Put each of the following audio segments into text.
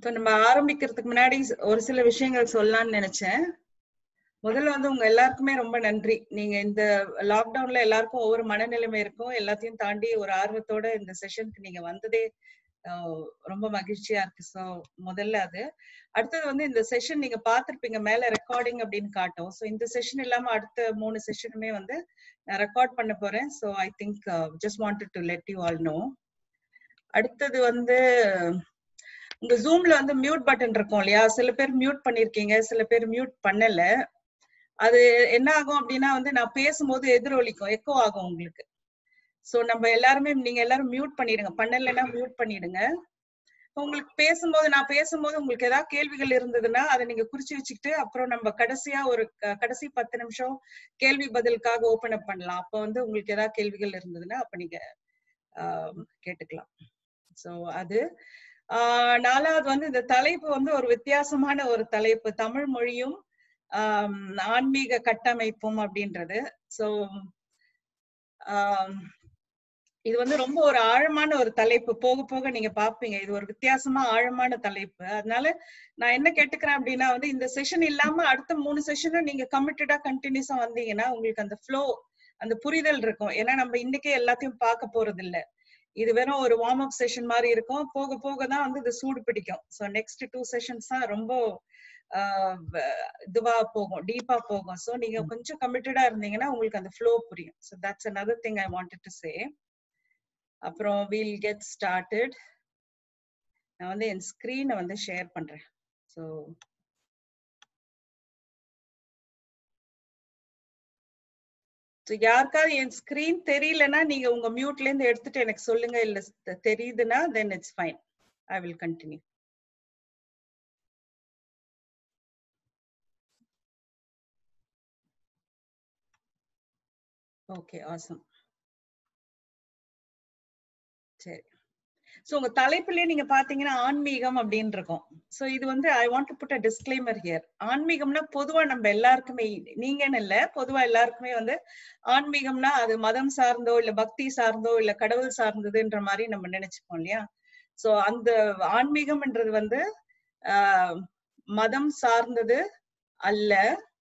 நம்ம ஆரம்பிக்கிறதுக்கு முன்னாடி ஒரு சில விஷயங்கள் சொல்லலாம்னு நினைச்சேன். முதல்ல வந்து உங்க எல்லாருக்குமே ரொம்ப நன்றி. நீங்க இந்த லாக்டவுன்ல எல்லாருக்கும் ஒவ்வொரு மனநிலைமை இருக்கும். எல்லாத்தையும் தாண்டி ஒரு ஆர்வத்தோட இந்த செஷனுக்கு நீங்க வந்ததே ரொம்ப மகிழ்ச்சியா இருக்கு. ஸோ முதல்ல அது. அடுத்தது வந்து இந்த செஷன் நீங்க பார்த்திருப்பீங்க, மேல ரெக்கார்டிங் அப்படின்னு காட்டும். ஸோ இந்த செஷன் இல்லாம அடுத்த 3 செஷனுமே வந்து நான் ரெக்கார்ட் பண்ண போறேன். So I think just wanted to let you all know. அடுத்தது வந்து இந்த ஜூம்ல வந்து மியூட் பட்டன் இருக்கும் இல்லையா? சில பேர் மியூட் பண்ணிருக்கீங்க, சில பேர் மியூட் பண்ணல. அது என்ன ஆகும் அப்படின்னா வந்து நான் பேசும்போது எதிரொலிக்கும், எக்கோ ஆகும் உங்களுக்கு. சோ நம்ம எல்லாருமே நீங்க எல்லாரும் மியூட் பண்ணிடுங்க, பண்ணலைன்னா மியூட் பண்ணிடுங்க. உங்களுக்கு பேசும்போது நான் பேசும்போது உங்களுக்கு ஏதாவது கேள்விகள் இருந்ததுன்னா அதை நீங்க குறிச்சு வச்சுக்கிட்டு அப்புறம் நம்ம கடைசியா ஒரு கடைசி 10 நிமிஷம் கேள்வி பதிலுக்காக ஓபன் அப் பண்ணலாம். அப்ப வந்து உங்களுக்கு ஏதாவது கேள்விகள் இருந்ததுன்னா அப்ப நீங்க கேட்டுக்கலாம். சோ அது 4வது வந்து இந்த தலைப்பு வந்து ஒரு வித்தியாசமான ஒரு தலைப்பு, தமிழ் மொழியும் ஆன்மீக கட்டமைப்பும் அப்படின்றது. சோ இது வந்து ரொம்ப ஒரு ஆழமான ஒரு தலைப்பு. போக போக நீங்க பாப்பீங்க இது ஒரு வித்தியாசமா ஆழமான தலைப்பு. அதனால நான் என்ன கேட்டுக்கிறேன் அப்படின்னா வந்து இந்த செஷன் இல்லாம அடுத்த 3 செஷனும் நீங்க கமிட்டடா கண்டினியூஸா வந்தீங்கன்னா உங்களுக்கு அந்த ஃப்ளோ, அந்த புரிதல் இருக்கும். ஏன்னா நம்ம இன்னைக்கே எல்லாத்தையும் பார்க்க போறது இல்ல. இது வெறும் ஒரு வார்ம் அப் செஷன் மாதிரி இருக்கும். போக போக தான் வந்து இது சூடு பிடிக்கும். ஸோ நெக்ஸ்ட் 2 செஷன்ஸ் தான் ரொம்ப இதுவா போகும், டீப்பா போகும். ஸோ நீங்க கொஞ்சம் கமிட்டடா இருந்தீங்கன்னா உங்களுக்கு அந்த ஃப்ளோ புரியும். So that's another thing I wanted to say. அப்புறம் we'll get started. நான் வந்து என் ஸ்கிரீனை வந்து ஷேர் பண்றேன். ஸோ யாருக்காவது என் ஸ்கிரீன் தெரியலன்னா நீங்க உங்க மியூட்ல இருந்து எடுத்துட்டு எனக்கு சொல்லுங்க. இல்ல தெரியுதுன்னா then it's fine. I will continue. Okay, awesome. சரி. சோ உங்க தலைப்புலயே நீங்க பாத்தீங்கன்னா ஆன்மீகம் அப்படின்னு இருக்கும். சோ இது வந்து I want to put a disclaimer here. ஆன்மீகம்னா பொதுவா நம்ம எல்லாருக்குமே, நீங்கன்னு இல்ல, பொதுவா எல்லாருக்குமே வந்து ஆன்மீகம்னா அது மதம் சார்ந்தோ இல்ல பக்தி சார்ந்தோ இல்ல கடவுள் சார்ந்ததுன்ற மாதிரி நம்ம நினைச்சுப்போம் இல்லையா? சோ அந்த ஆன்மீகம்ன்றது வந்து மதம் சார்ந்தது அல்ல.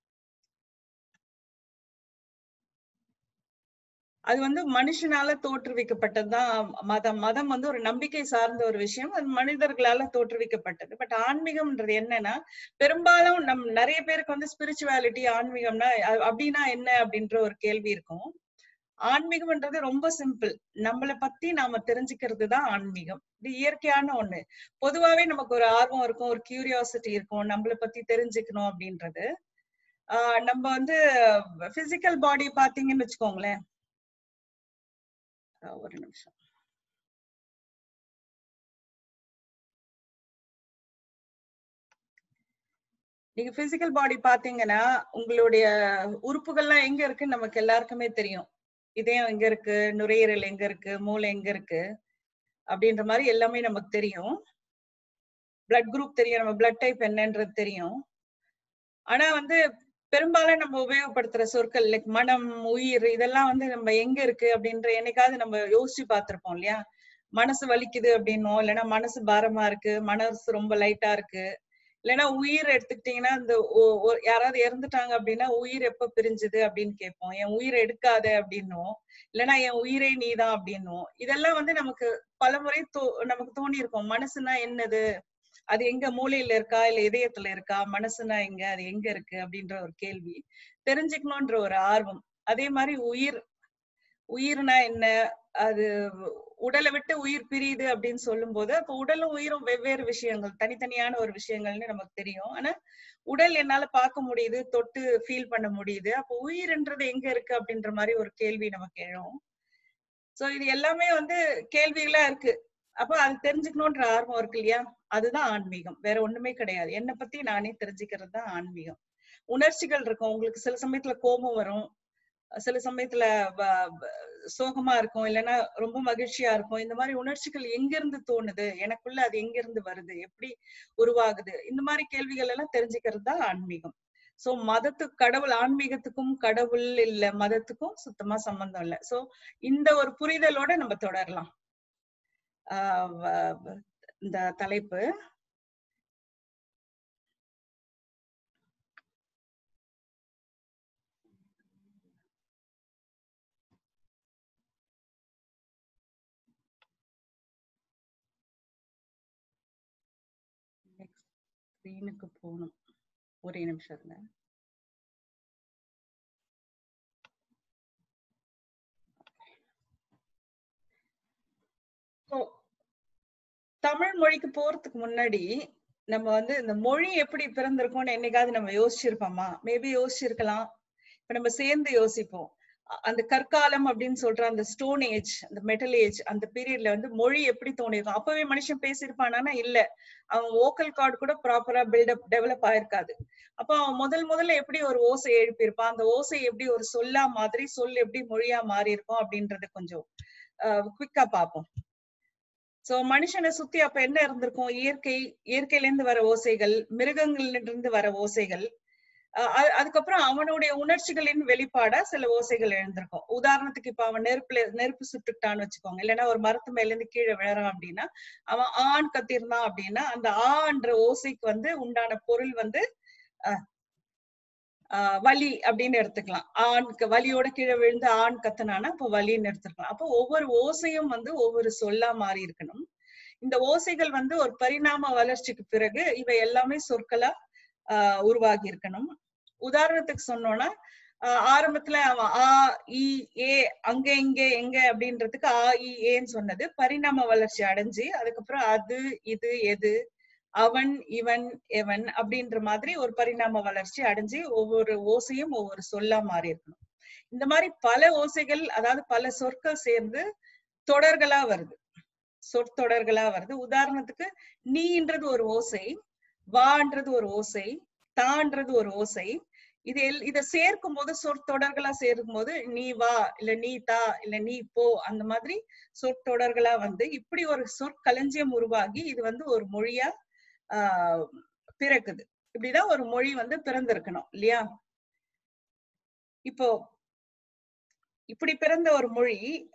அது வந்து மனுஷனால தோற்றுவிக்கப்பட்டதுதான் மதம். மதம் வந்து ஒரு நம்பிக்கை சார்ந்த ஒரு விஷயம், அது மனிதர்களால தோற்றுவிக்கப்பட்டது. பட் ஆன்மீகம்ன்றது என்னன்னா, பெரும்பாலும் நிறைய பேருக்கு வந்து ஸ்பிரிச்சுவாலிட்டி, ஆன்மீகம்னா அப்படின்னா என்ன அப்படின்ற ஒரு கேள்வி இருக்கும். ஆன்மீகம்ன்றது ரொம்ப சிம்பிள். நம்மளை பத்தி நாம தெரிஞ்சுக்கிறது தான் ஆன்மீகம். இது இயற்கையான ஒண்ணு. பொதுவாவே நமக்கு ஒரு ஆர்வம் இருக்கும், ஒரு கியூரியாசிட்டி இருக்கும், நம்மளை பத்தி தெரிஞ்சுக்கணும் அப்படின்றது. நம்ம வந்து பிசிக்கல் பாடி பாத்தீங்கன்னு வச்சுக்கோங்களேன். ஒரு நிமிஷம். நீங்க பிசிக்கல் பாடி பாத்தீங்கன்னா உங்களுடைய உறுப்புகள்லாம் எங்க இருக்குன்னு நமக்கு எல்லாருக்குமே தெரியும். இதயம் எங்க இருக்கு, நுரையீரல் எங்க இருக்கு, மூளை எங்க இருக்கு அப்படின்ற மாதிரி எல்லாமே நமக்கு தெரியும். பிளட் குரூப் தெரியும், நம்ம பிளட் டைப் என்னன்றது தெரியும். ஆனா வந்து பெரும்பாலும் நம்ம உபயோகப்படுத்துற சொற்கள் லைக் மனம், உயிர், இதெல்லாம் வந்து நம்ம எங்க இருக்கு அப்படின்ற என்னைக்காவது நம்ம யோசிச்சு பார்த்திருப்போம் இல்லையா? மனசு வலிக்குது அப்படின்னோ, இல்லைன்னா மனசு பாரமா இருக்கு, மனசு ரொம்ப லைட்டா இருக்கு, இல்லைன்னா உயிர் எடுத்துக்கிட்டீங்கன்னா இந்த யாராவது இறந்துட்டாங்க அப்படின்னா உயிர் எப்ப பிரிஞ்சுது அப்படின்னு கேட்போம். என் உயிரை எடுக்காத அப்படின்னும், இல்லைன்னா என் உயிரே நீதான் அப்படின்னும். இதெல்லாம் வந்து நமக்கு பலமுறை நமக்கு தோணி இருக்கும். மனசுனா என்னது, அது எங்க மூளையில இருக்கா இல்ல இதயத்துல இருக்கா, மனசுனா எங்க, அது எங்க இருக்கு அப்படின்ற ஒரு கேள்வி, தெரிஞ்சுக்கணும்ன்ற ஒரு ஆர்வம். அதே மாதிரி உயிர்னா என்ன, அது உடலை விட்டு உயிர் பிரியுது அப்படின்னு சொல்லும் போது அப்ப உடலும் உயிரும் வெவ்வேறு விஷயங்கள், தனித்தனியான ஒரு விஷயங்கள்னு நமக்கு தெரியும். ஆனா உடல் என்னால பார்க்க முடியுது, தொட்டு ஃபீல் பண்ண முடியுது. அப்போ உயிர்ன்றது எங்க இருக்கு அப்படின்ற மாதிரி ஒரு கேள்வி நமக்கு எழும். சோ இது எல்லாமே வந்து கேள்விகளா இருக்கு. அப்ப அது தெரிஞ்சுக்கணும்ன்ற ஆர்வம் இருக்கு இல்லையா? அதுதான் ஆன்மீகம், வேற ஒண்ணுமே கிடையாது. என்னை பத்தி நானே தெரிஞ்சுக்கிறது தான் ஆன்மீகம். உணர்ச்சிகள் இருக்கும், உங்களுக்கு சில சமயத்துல கோபம் வரும், சில சமயத்துல சோகமா இருக்கும், இல்லைன்னா ரொம்ப மகிழ்ச்சியா இருக்கும். இந்த மாதிரி உணர்ச்சிகள் எங்க இருந்து தோணுது, எனக்குள்ள அது எங்க இருந்து வருது, எப்படி உருவாகுது, இந்த மாதிரி கேள்விகள் எல்லாம் தெரிஞ்சுக்கிறது தான் ஆன்மீகம். சோ கடவுள், ஆன்மீகத்துக்கும் கடவுள் இல்ல மதத்துக்கும் சுத்தமா சம்பந்தம் இல்லை. சோ இந்த ஒரு புரிதலோட நம்ம தொடரலாம் இந்த தலைப்பு. ஸ்கிரீனுக்கு போகணும். ஒரே நிமிஷம் இருங்க. தமிழ் மொழிக்கு போறதுக்கு முன்னாடி நம்ம வந்து இந்த மொழி எப்படி பிறந்திருக்கோம்னு என்னைக்காவது நம்ம யோசிச்சிருப்போமா? மேபி யோசிச்சிருக்கலாம். இப்ப நம்ம சேர்ந்து யோசிப்போம். அந்த கற்காலம் அப்படின்னு சொல்ற அந்த ஸ்டோன் ஏஜ், அந்த மெட்டல் ஏஜ், அந்த பீரியட்ல வந்து மொழி எப்படி தோணிருக்கும்? அப்பவே மனுஷன் பேசியிருப்பானா? இல்ல. அவன் வோக்கல் கார்டு கூட ப்ராப்பரா டெவலப் ஆயிருக்காது. அப்ப அவன் முதல்ல எப்படி ஒரு ஓசை எழுப்பியிருப்பான்? அந்த ஓசை எப்படி ஒரு சொல்லா மாதிரி, சொல் எப்படி மொழியா மாறி இருக்கும் அப்படின்றது கொஞ்சம் குவிக்கா பார்ப்போம். சோ மனுஷனை சுத்தி அப்ப என்ன இருந்திருக்கும்? இயற்கையில இருந்து வர ஓசைகள், மிருகங்கள்ல இருந்து வர ஓசைகள், அதுக்கப்புறம் அவனுடைய உணர்ச்சிகளின் வெளிப்பாடா சில ஓசைகள் எழுந்திருக்கும். உதாரணத்துக்கு இப்ப அவன் நெருப்பு சுட்டுட்டான்னு வச்சுக்கோங்க, இல்லைன்னா ஒரு மரத்து மேல இருந்து கீழே விழறான் அப்படின்னா, அவன் ஆண் கத்திருந்தான் அப்படின்னா அந்த ஆன்ற ஓசைக்கு வந்து உண்டான பொருள் வந்து வலி அப்படின்னு எடுத்துக்கலாம். ஆண்க்கு வலியோட கீழே விழுந்து ஆண் கத்துனானா அப்போ வலின்னு எடுத்துக்கலாம். அப்போ ஒவ்வொரு ஓசையும் வந்து ஒவ்வொரு சொல்லா மாறி இருக்கணும். இந்த ஓசைகள் வந்து ஒரு பரிணாம வளர்ச்சிக்கு பிறகு இவை எல்லாமே சொற்களா உருவாகி இருக்கணும். உதாரணத்துக்கு சொன்னோம்னா ஆரம்பத்துல அவன் ஆ இ ஏ அங்க இங்க எங்க அப்படின்றதுக்கு ஆ இ ஏன்னு சொன்னது பரிணாம வளர்ச்சி அடைஞ்சு அதுக்கப்புறம் அது இது எது அவன் இவன் எவன் அப்படின்ற மாதிரி ஒரு பரிணாம வளர்ச்சி அடைஞ்சு ஒவ்வொரு ஓசையும் ஒவ்வொரு சொல்லா மாறி இருக்கணும். இந்த மாதிரி பல ஓசைகள், அதாவது பல சொற்கள் சேர்ந்து தொடர்களா வருது, சொற்தொடர்களா வருது. உதாரணத்துக்கு நீன்றது ஒரு ஓசை, வான்றது ஒரு ஓசை, தான்றது ஒரு ஓசை. இத சேர்க்கும் போது சொற்தொடர்களா சேர்க்கும் போது நீ வா, இல்ல நீ தா, இல்ல நீ போ, அந்த மாதிரி சொற்தொடர்களா வந்து இப்படி ஒரு சொற்களஞ்சியம் உருவாகி இது வந்து ஒரு மொழியா பிறக்குது. இப்படிதான் ஒரு மொழி வந்து பிறந்திருக்கணும் இல்லையா? இப்போ இப்படி பிறந்த ஒரு மொழி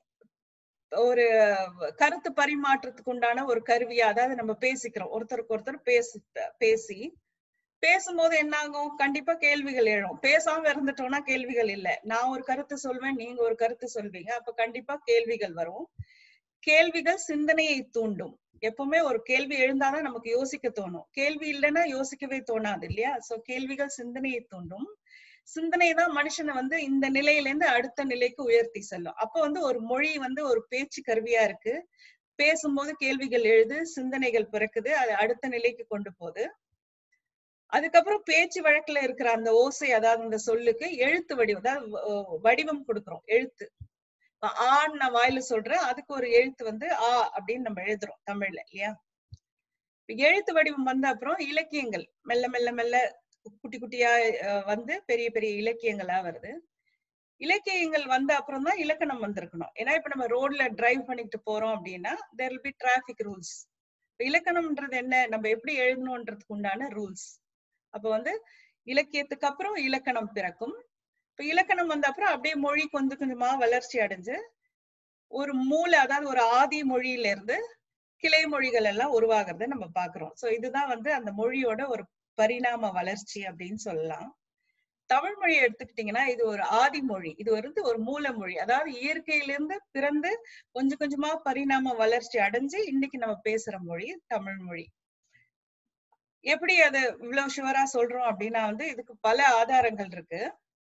ஒரு கருத்து பரிமாற்றத்துக்கு உண்டான ஒரு கருவியா, அதாவது நம்ம பேசிக்கிறோம், ஒருத்தருக்கு ஒருத்தர் பேசி பேசும்போது என்ன ஆகும்? கண்டிப்பா கேள்விகள் எழும். பேசாம இருந்துட்டோம்னா கேள்விகள் இல்ல. நான் ஒரு கருத்து சொல்வேன், நீங்க ஒரு கருத்து சொல்வீங்க, அப்ப கண்டிப்பா கேள்விகள் வரும். கேள்விகள் சிந்தனையை தூண்டும். எப்பவுமே ஒரு கேள்வி எழுந்தாதான் நமக்கு யோசிக்க தோணும். கேள்வி இல்லைன்னா யோசிக்கவே தோணாது இல்லையா? சோ கேள்விகள் சிந்தனையை தூண்டும். சிந்தனை தான் மனுஷனை வந்து இந்த நிலையில இருந்து அடுத்த நிலைக்கு உயர்த்தி செல்லும். அப்ப வந்து ஒரு மொழி வந்து ஒரு பேச்சு கருவியா இருக்கு. பேசும்போது கேள்விகள் எழுது, சிந்தனைகள் பிறக்குது, அது அடுத்த நிலைக்கு கொண்டு போகுது. அதுக்கப்புறம் பேச்சு வழக்குல இருக்கிற அந்த ஓசை, அதாவது அந்த சொல்லுக்கு எழுத்து வடிவம், அதாவது வடிவம் கொடுக்கிறோம். எழுத்து ஆன்னு நான் வாயில சொல்றேன், அதுக்கு ஒரு எழுத்து வந்து ஆ அப்படின்னு நம்ம எழுதுறோம் தமிழ்ல இல்லையா? எழுத்து வடிவம் வந்த அப்புறம் இலக்கியங்கள் மெல்ல மெல்ல மெல்ல குட்டி குட்டியா வந்து பெரிய பெரிய இலக்கியங்களா வருது. இலக்கியங்கள் வந்த அப்புறம் தான் இலக்கணம் வந்திருக்கணும். ஏன்னா இப்ப நம்ம ரோட்ல டிரைவ் பண்ணிட்டு போறோம் அப்படின்னா there will be traffic rules. இலக்கணம்ன்றது என்ன? நம்ம எப்படி எழுதணும்ன்றதுக்கு உண்டான ரூல்ஸ். அப்ப வந்து இலக்கியத்துக்கு அப்புறம் இலக்கணம் பிறக்கும். இப்ப இலக்கணம் வந்த அப்புறம் அப்படியே மொழி கொஞ்சம் கொஞ்சமா வளர்ச்சி அடைஞ்சு ஒரு மூல, அதாவது ஒரு ஆதி மொழியில இருந்து கிளை மொழிகள் எல்லாம் உருவாகிறத நம்ம பாக்குறோம். சோ இதுதான் வந்து அந்த மொழியோட ஒரு பரிணாம வளர்ச்சி அப்படின்னு சொல்லலாம். தமிழ் மொழி எடுத்துக்கிட்டீங்கன்னா இது ஒரு ஆதி மொழி, இது வந்து ஒரு மூல மொழி, அதாவது இயற்கையிலிருந்து பிறந்து கொஞ்சம் கொஞ்சமா பரிணாம வளர்ச்சி அடைஞ்சு இன்னைக்கு நம்ம பேசுற மொழி தமிழ் மொழி. எப்படி அது இவ்வளவு ஷுவரா சொல்றோம் அப்படின்னா வந்து இதுக்கு பல ஆதாரங்கள் இருக்கு.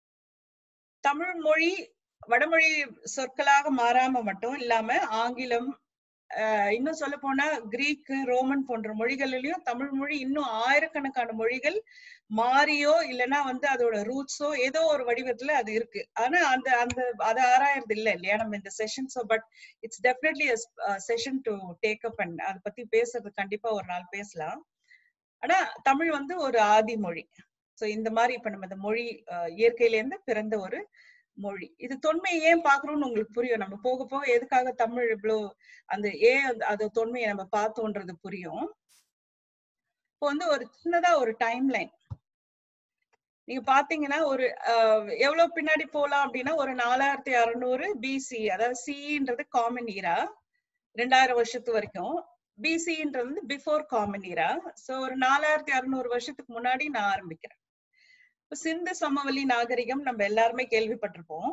தமிழ் மொழி வடமொழி சொற்களாக மாறாம மட்டும் இல்லாம ஆங்கிலம், இன்னும் சொல்ல போனா கிரீக்கு, ரோமன் போன்ற மொழிகளிலும் தமிழ் மொழி இன்னும் ஆயிரக்கணக்கான மொழிகள் மாறியோ இல்லைன்னா வந்து அதோட ரூட்ஸோ ஏதோ ஒரு வடிவத்துல அது இருக்கு. ஆனா அந்த அந்த அதை ஆராயறது இல்லை இல்லையா நம்ம இந்த session. So but it's definitely session to take up and அதை பத்தி பேசுறது கண்டிப்பா ஒரு நாள் பேசலாம். ஆனா தமிழ் வந்து ஒரு ஆதி மொழி. சோ இந்த மாதிரி இப்ப நம்ம இந்த மொழி இயற்கையில இருந்து பிறந்த ஒரு மொழி. இது தொன்மையை ஏன் பாக்குறோம்னு உங்களுக்கு புரியும். நம்ம போக போக எதுக்காக தமிழ் இவ்வளவு அந்த அது தொன்மையை நம்ம பார்த்தோன்றது புரியும். இப்போ வந்து ஒரு சின்னதா ஒரு டைம் லைன் நீங்க பாத்தீங்கன்னா ஒரு எவ்வளவு பின்னாடி போலாம் அப்படின்னா ஒரு 4600 பிசி, அதாவது சின்றது காமன் ஈரா, 2000 வருஷத்து வரைக்கும். பிசின்றது வந்து பிஃபோர் காமன் ஈரா. சோ ஒரு 4600 வருஷத்துக்கு முன்னாடி நான் ஆரம்பிக்கிறேன். சிந்து சமவெளி நாகரிகம் நம்ம எல்லாருமே கேள்விப்பட்டிருப்போம்.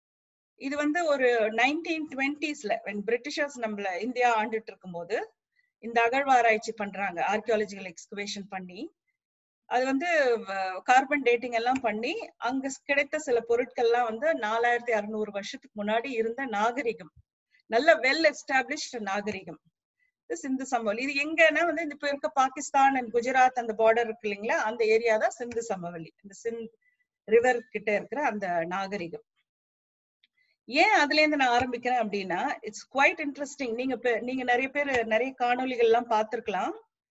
இது வந்து ஒரு 1920s when பிரிட்டிஷர்ஸ் நம்மள இந்தியா ஆண்டுட்டு இருக்கும் போது இந்த அகழ்வாராய்ச்சி பண்றாங்க, ஆர்கியாலஜிக்கல் எக்ஸ்கவேஷன் பண்ணி அது வந்து கார்பன் டேட்டிங் எல்லாம் பண்ணி அங்க கிடைத்த சில பொருட்கள்லாம் வந்து 4600 வருஷத்துக்கு முன்னாடி இருந்த நாகரிகம், நல்ல வெல் எஸ்டாப்ளிஷ்ட் நாகரிகம் சிந்து சமவெளி. இது எங்கன்னா வந்து இப்ப இருக்க பாகிஸ்தான் அண்ட் குஜராத் அந்த பார்டர் இருக்கு இல்லைங்களா, அந்த ஏரியா தான் சிந்து சமவெளி, இந்த சிந்த் ரிவர் கிட்ட இருக்கிற அந்த நாகரிகம். ஏன் அதுல இருந்து நான் ஆரம்பிக்கிறேன் அப்படின்னா, இட்ஸ் குவைட் இன்ட்ரெஸ்டிங். நீங்க நிறைய பேர் நிறைய காணொலிகள் எல்லாம் பார்த்திருக்கலாம்.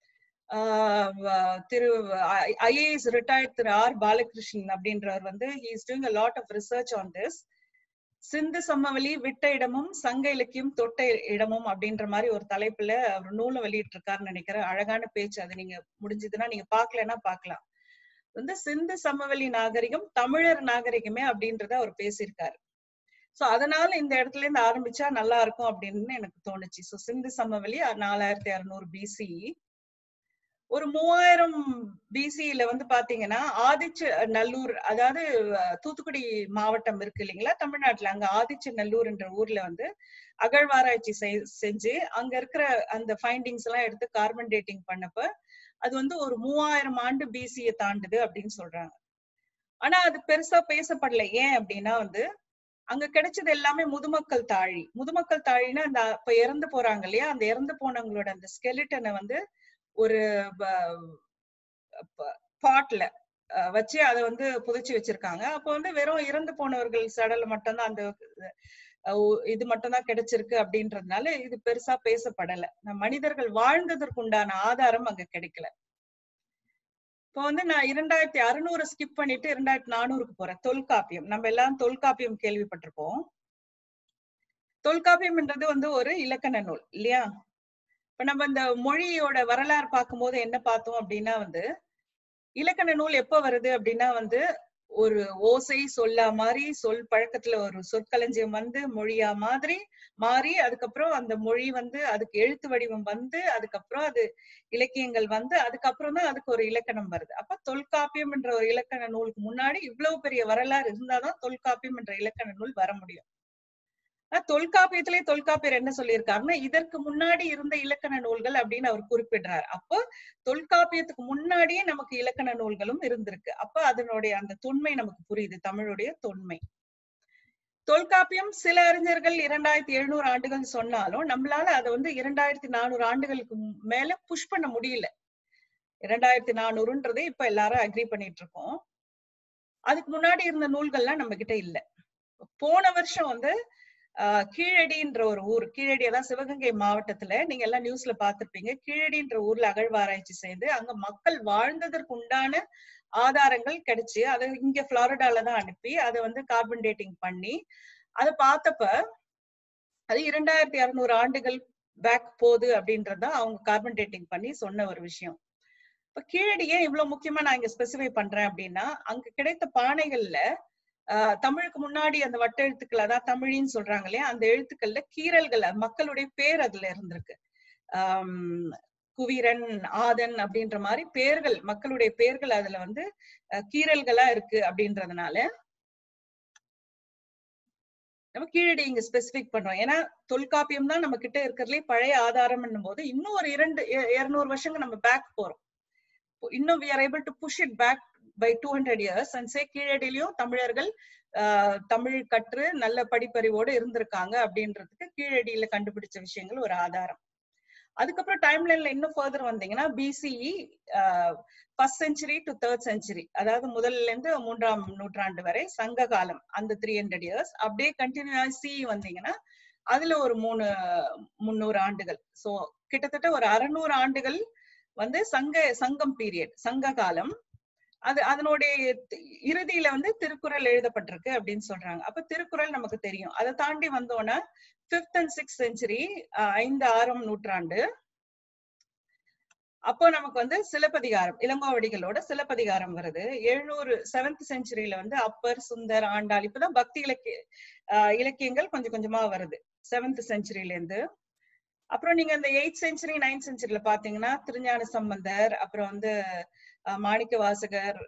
Thiru IAS retired Thiru R Balakrishnan அப்படின்றவர் வந்து he is doing a lot of research on this. சிந்து சமவெளி விட்ட இடமும் சங்க இலக்கியம் தொட்ட இடமும் அப்படின்ற மாதிரி ஒரு தலைப்புல அவர் நூலும் வெளியிட்டு இருக்காருன்னு நினைக்கிறேன். அழகான பேச்சு, அது நீங்க முடிஞ்சதுன்னா நீங்க பாக்கலன்னா பாக்கலாம். வந்து சிந்து சமவெளி நாகரிகம் தமிழர் நாகரிகமே அப்படின்றத அவர் பேசியிருக்காரு. சோ அதனால இந்த இடத்துல இருந்து ஆரம்பிச்சா நல்லா இருக்கும் அப்படின்னு எனக்கு தோணுச்சு. சோ சிந்து சமவெளி 4600 பிசி. ஒரு 3000 பிசியில வந்து பாத்தீங்கன்னா ஆதிச்ச நல்லூர், அதாவது தூத்துக்குடி மாவட்டம் இருக்கு இல்லைங்களா தமிழ்நாட்டுல, அங்க ஆதிச்ச நல்லூர் என்ற ஊர்ல வந்து அகழ்வாராய்ச்சி செஞ்சு அங்க இருக்கிற அந்த ஃபைண்டிங்ஸ் எல்லாம் எடுத்து கார்பன் டேட்டிங் பண்ணப்ப அது வந்து ஒரு 3000 ஆண்டு பிசியை தாண்டுது அப்படின்னு சொல்றாங்க. ஆனா அது பெருசா பேசப்படல. ஏன் அப்படின்னா வந்து அங்க கிடைச்சது எல்லாமே முதுமக்கள் தாழி. முதுமக்கள் தாழின்னா அந்த இப்ப இறந்து போறாங்க இல்லையா, அந்த இறந்து போனவங்களோட அந்த ஸ்கெலிட்டனை வந்து ஒரு பாட்ல வச்சு அதை வந்து புதைச்சி வச்சிருக்காங்க. அப்போ வந்து வெறும் இறந்து போனவர்கள் சடல மட்டும்தான், அந்த இது மட்டும்தான் கிடைச்சிருக்கு அப்படின்றதுனால இது பெருசா பேசப்படல. மனிதர்கள் வாழ்ந்ததற்கு உண்டான ஆதாரம் அங்க கிடைக்கல. இப்போ வந்து நான் 2600 ஸ்கிப் பண்ணிட்டு 2400க்கு போறேன். தொல்காப்பியம். நம்ம எல்லாம் தொல்காப்பியம் கேள்விப்பட்டிருப்போம். தொல்காப்பியம்ன்றது வந்து ஒரு இலக்கண நூல் இல்லையா. இப்ப நம்ம இந்த மொழியோட வரலாறு பார்க்கும்போது என்ன பார்த்தோம் அப்படின்னா வந்து இலக்கண நூல் எப்ப வருது அப்படின்னா வந்து ஒரு ஓசை சொல்லா மாதிரி சொல் பழக்கத்துல ஒரு சொற்களஞ்சியம் வந்து மொழியா மாதிரி மாறி அதுக்கப்புறம் அந்த மொழி வந்து அதுக்கு எழுத்து வடிவம் வந்து அதுக்கப்புறம் அது இலக்கியங்கள் வந்து அதுக்கப்புறம் தான் அதுக்கு ஒரு இலக்கணம் வருது. அப்ப தொல்காப்பியம் என்ற ஒரு இலக்கண நூலுக்கு முன்னாடி இவ்வளவு பெரிய வரலாறு இருந்தாதான் தொல்காப்பியம் என்ற இலக்கண நூல் வர முடியும். தொல்காப்பியத்திலே தொல்காப்பியர் என்ன சொல்லியிருக்காருன்னா இதற்கு முன்னாடி இருந்த இலக்கண நூல்கள் அப்படின்னு அவர் குறிப்பிடுறார். அப்போ தொல்காப்பியத்துக்கு முன்னாடியே நமக்கு இலக்கண நூல்களும் இருந்திருக்கு. அப்ப அதனுடைய அந்த தொன்மை நமக்கு புரியுது, தமிழுடைய தொன்மை. தொல்காப்பியம் சில அறிஞர்கள் 2700 ஆண்டுகள் சொன்னாலும் நம்மளால அதை வந்து 2400 ஆண்டுகளுக்கு மேல புஷ் பண்ண முடியல. 2400ன்றதே இப்ப எல்லாரும் அக்ரி பண்ணிட்டு இருக்கோம். அதுக்கு முன்னாடி இருந்த நூல்கள்லாம் நம்ம கிட்ட இல்ல. போன வருஷம் வந்து கீழடின்ற ஒரு ஊர், கீழடி அதான் சிவகங்கை மாவட்டத்துல நீங்க எல்லாம் நியூஸ்ல பாத்திருப்பீங்க. கீழடின்ற ஊர்ல அகழ்வாராய்ச்சி செய்து அங்க மக்கள் வாழ்ந்ததற்கு உண்டான ஆதாரங்கள் கிடைச்சு அதை இங்க புளோரிடால தான் அனுப்பி அதை வந்து கார்பன் டேட்டிங் பண்ணி அதை பார்த்தப்ப அது 2600 ஆண்டுகள் பேக் போகுது அப்படின்றத அவங்க கார்பன் டேட்டிங் பண்ணி சொன்ன ஒரு விஷயம். இப்ப கீழடி ஏன் இவ்வளவு முக்கியமா நான் இங்க ஸ்பெசிஃபை பண்றேன் அப்படின்னா அங்க கிடைத்த பானைகள்ல தமிழுக்கு முன்னாடி அந்த வட்ட எழுத்துக்கள், அதான் தமிழின்னு சொல்றாங்க இல்லையா, அந்த எழுத்துக்கள்ல கீறல்கள் மக்களுடைய பேர் அதுல இருந்திருக்கு. குவீரன், ஆதன் அப்படின்ற மாதிரி பேர்கள், மக்களுடைய பேர்கள் அதுல வந்து கீறல்களா இருக்கு அப்படின்றதுனால நம்ம கீழடி இங்க ஸ்பெசிபிக் பண்றோம். ஏன்னா தொல்காப்பியம் தான் நம்ம கிட்ட இருக்கிறதுலே பழைய ஆதாரம் போது இன்னும் ஒரு 200 வருஷங்கள் நம்ம பேக் போறோம். இன்னும் we are able to push it back by 200 years and say கீழடியிலையும் தமிழர்கள் தமிழ் கற்று நல்ல படிப்பறிவோடு இருந்திருக்காங்க அப்படின்றதுக்கு கீழடியில கண்டுபிடிச்ச விஷயங்கள் ஒரு ஆதாரம். அதுக்கப்புறம் டைம்லைன்ல இன்னும் ஃபர்தர் வந்தீங்கன்னா BCE first century to 3rd century, அதாவது முதல்ல இருந்து 3ஆம் நூற்றாண்டு வரை சங்க காலம், அந்த 300 இயர்ஸ் அப்படியே கண்டினியூ சி வந்தீங்கன்னா அதுல ஒரு 300 ஆண்டுகள். சோ கிட்டத்தட்ட ஒரு 600 ஆண்டுகள் வந்து சங்கம் பீரியட், சங்க காலம். அது அதனுடைய இறுதியில வந்து திருக்குறள் எழுதப்பட்டிருக்கு அப்படின்னு சொல்றாங்க. அப்ப திருக்குறள் நமக்கு தெரியும். அதை தாண்டி வந்தோம்னா 5th and 6th செஞ்சுரி, 5, 6ஆம் நூற்றாண்டு. அப்போ நமக்கு வந்து சிலப்பதிகாரம், இளங்கோவடிகளோட சிலப்பதிகாரம் வருது. 700 செஞ்சுரியில வந்து அப்பர், சுந்தர், ஆண்டாள், இப்பதான் பக்தி இலக்கியங்கள் கொஞ்சம் கொஞ்சமா வருது 7th செஞ்சுரியில இருந்து. அப்புறம் நீங்க இந்த 8th செஞ்சுரி 9th செஞ்சுரியில பாத்தீங்கன்னா திருஞான சம்பந்தர், அப்புறம் வந்து மாணிக்க வாசகர்,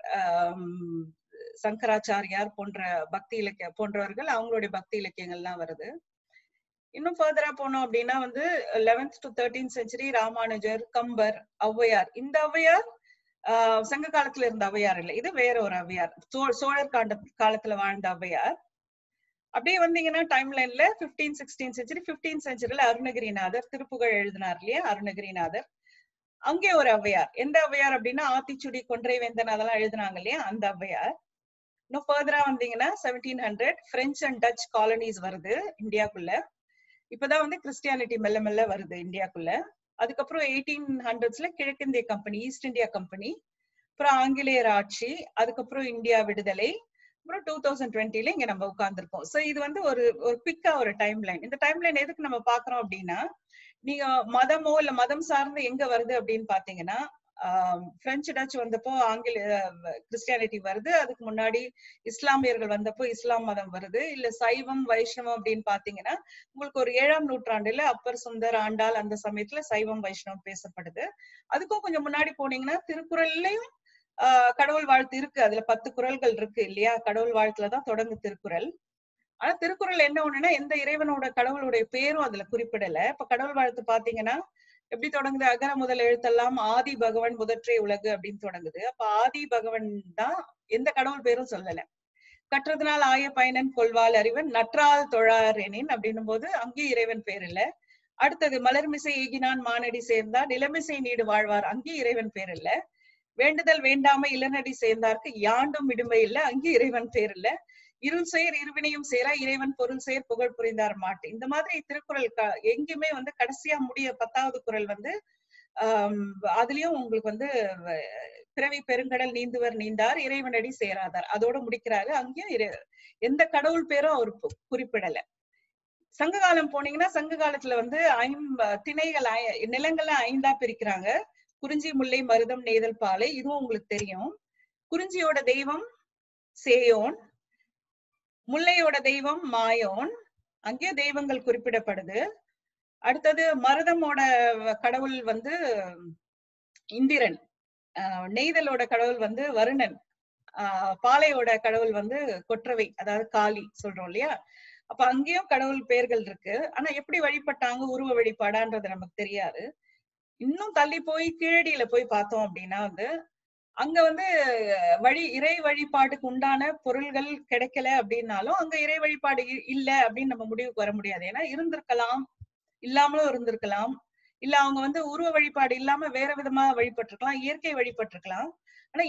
சங்கராச்சாரியார் போன்ற பக்தி இலக்கிய போன்றவர்கள் அவங்களுடைய பக்தி இலக்கியங்கள்லாம் வருது. இன்னும் ஃபர்தரா போனோம் அப்படின்னா வந்து 11th to 13th century Ramanujar, Kambar, Avvaiyar. இந்த ஔவையார் சங்க காலத்துல இருந்த ஔவையார் இல்லை, இது வேற ஒரு ஔவையார், சோழர் காலத்துல வாழ்ந்த ஔவையார். அப்படியே வந்தீங்கன்னா டைம் லைன்ல 15th 16th century, 15th செஞ்சுரியில Arunagirinathar Thiruppugazh எழுதினார் இல்லையா, அருணகிரிநாதர். அங்கே ஒரு ஔவையார். எந்த ஔவையார் அப்படின்னா ஆத்திச்சுடி, கொன்றை வேந்தன் அதெல்லாம் எழுதினாங்க இல்லையா, அந்த ஔவையார். இன்னும் ஃபர்தரா வந்தீங்கன்னா 1700 பிரெஞ்சு அண்ட் டச் காலனிஸ் வருது இந்தியாக்குள்ள. இப்பதான் வந்து கிறிஸ்டியானிட்டி மெல்ல மெல்ல வருது இந்தியாக்குள்ள. அதுக்கப்புறம் 1800ஸ்ல கிழக்கிந்திய கம்பெனி, ஈஸ்ட் இந்தியா கம்பெனி, அப்புறம் ஆங்கிலேயர் ஆட்சி, அதுக்கப்புறம் இந்தியா விடுதலை, அப்புறம் 2020ல இங்க நம்ம உட்கார்ந்துருக்கோம். சோ இது வந்து ஒரு குவிக்கா ஒரு டைம் லைன். இந்த டைம் லைன் எதுக்கு நம்ம பாக்குறோம் அப்படின்னா, நீங்க மதமோ இல்ல மதம் சார்ந்து எங்க வருது அப்படின்னு பாத்தீங்கன்னா, பிரெஞ்சு டச் வந்தப்போ கிறிஸ்டியானிட்டி வருது, அதுக்கு முன்னாடி இஸ்லாமியர்கள் வந்தப்போ இஸ்லாம் மதம் வருது, இல்ல சைவம் வைஷ்ணவம் அப்படின்னு பாத்தீங்கன்னா உங்களுக்கு ஒரு 7ஆம் நூற்றாண்டுல அப்பர் சுந்தர் ஆண்டாள் அந்த சமயத்துல சைவம் வைஷ்ணவம் பேசப்படுது. அதுக்கும் கொஞ்சம் முன்னாடி போனீங்கன்னா திருக்குறள்லயும் கடவுள் வாழ்த்து இருக்கு, அதுல 10 குறள்கள் இருக்கு இல்லையா, கடவுள் வாழ்த்துலதான் தொடங்கு திருக்குறள். ஆனா திருக்குறள் என்ன ஒண்ணுன்னா எந்த இறைவனோட கடவுளுடைய பேரும் அதுல குறிப்பிடல. இப்ப கடவுள் வாழ்த்து பாத்தீங்கன்னா எப்படி தொடங்குது, அகர முதல் எழுத்தெல்லாம் ஆதி பகவன் முதற்றே உலகு அப்படின்னு தொடங்குது. அப்ப ஆதி பகவன் தான், எந்த கடவுள் பேரும் சொல்லல. கற்றதுனால் ஆய பயனன் கொள்வாள் அறிவன் நற்றால் தொழார் எனின் அப்படின்னும் போது அங்கேயும் இறைவன் பேர் இல்ல. அடுத்தது மலர்மிசை ஏகினான் மானடி சேர்ந்தார் நிலமிசை நீடு வாழ்வார், அங்கேயும் இறைவன் பேர் இல்ல. வேண்டுதல் வேண்டாம இளநடி சேர்ந்தார்க்கு யாண்டும் இடுமை இல்ல, அங்கேயும் இறைவன் பேர் இல்ல. இருள் சேர் இருவினையும் சேரா இறைவன் பொருள் சேர் புகழ் புரிந்தார் மாட்டு. இந்த மாதிரி திருக்குறள் எங்கேயுமே வந்து கடைசியா முடிய 10வது குறள் வந்து அதுலயும் உங்களுக்கு வந்து பிறவி பெருங்கடல் நீந்துவர் நீந்தார் இறைவனடி சேராதார் அதோட முடிக்கிறாரு. அங்கேயும் எந்த கடவுள் பேரும் அவர் குறிப்பிடல. சங்க காலம் போனீங்கன்னா சங்க காலத்துல வந்து திணைகள் நிலங்கள்ல 5ஆ பிரிக்கிறாங்க. குறிஞ்சி, முல்லை, மருதம், நெய்தல், பாலை. இதுவும் உங்களுக்கு தெரியும். குறிஞ்சியோட தெய்வம் சேயோன், முல்லையோட தெய்வம் மாயோன், அங்கே தெய்வங்கள் குறிப்பிடப்படுது. அடுத்தது மருதமோட கடவுள் வந்து இந்திரன், நெய்தலோட கடவுள் வந்து வருணன், பாலையோட கடவுள் வந்து கொற்றவை அதாவது காளி சொல்றோம் இல்லையா. அப்ப அங்கேயும் கடவுள் பெயர்கள் இருக்கு. ஆனா எப்படி வழிபட்டாங்க, உருவ வழிபாடான்றது நமக்கு தெரியாது. இன்னும் தள்ளி போய் கீழடியில போய் பார்த்தோம் அப்படின்னா வந்து அங்க வந்து இறை வழிபாட்டுக்கு உண்டான பொருள்கள் கிடைக்கல அப்படின்னாலும் அங்க இறை வழிபாடு இல்ல அப்படின்னு நம்ம முடிவுக்கு வர முடியாது. ஏன்னா இருந்திருக்கலாம், இல்லாமலும் இருந்திருக்கலாம், இல்ல அவங்க வந்து உருவ வழிபாடு இல்லாம வேற விதமா வழிபட்டிருக்கலாம், இயற்கை வழிபட்டிருக்கலாம். ஆனா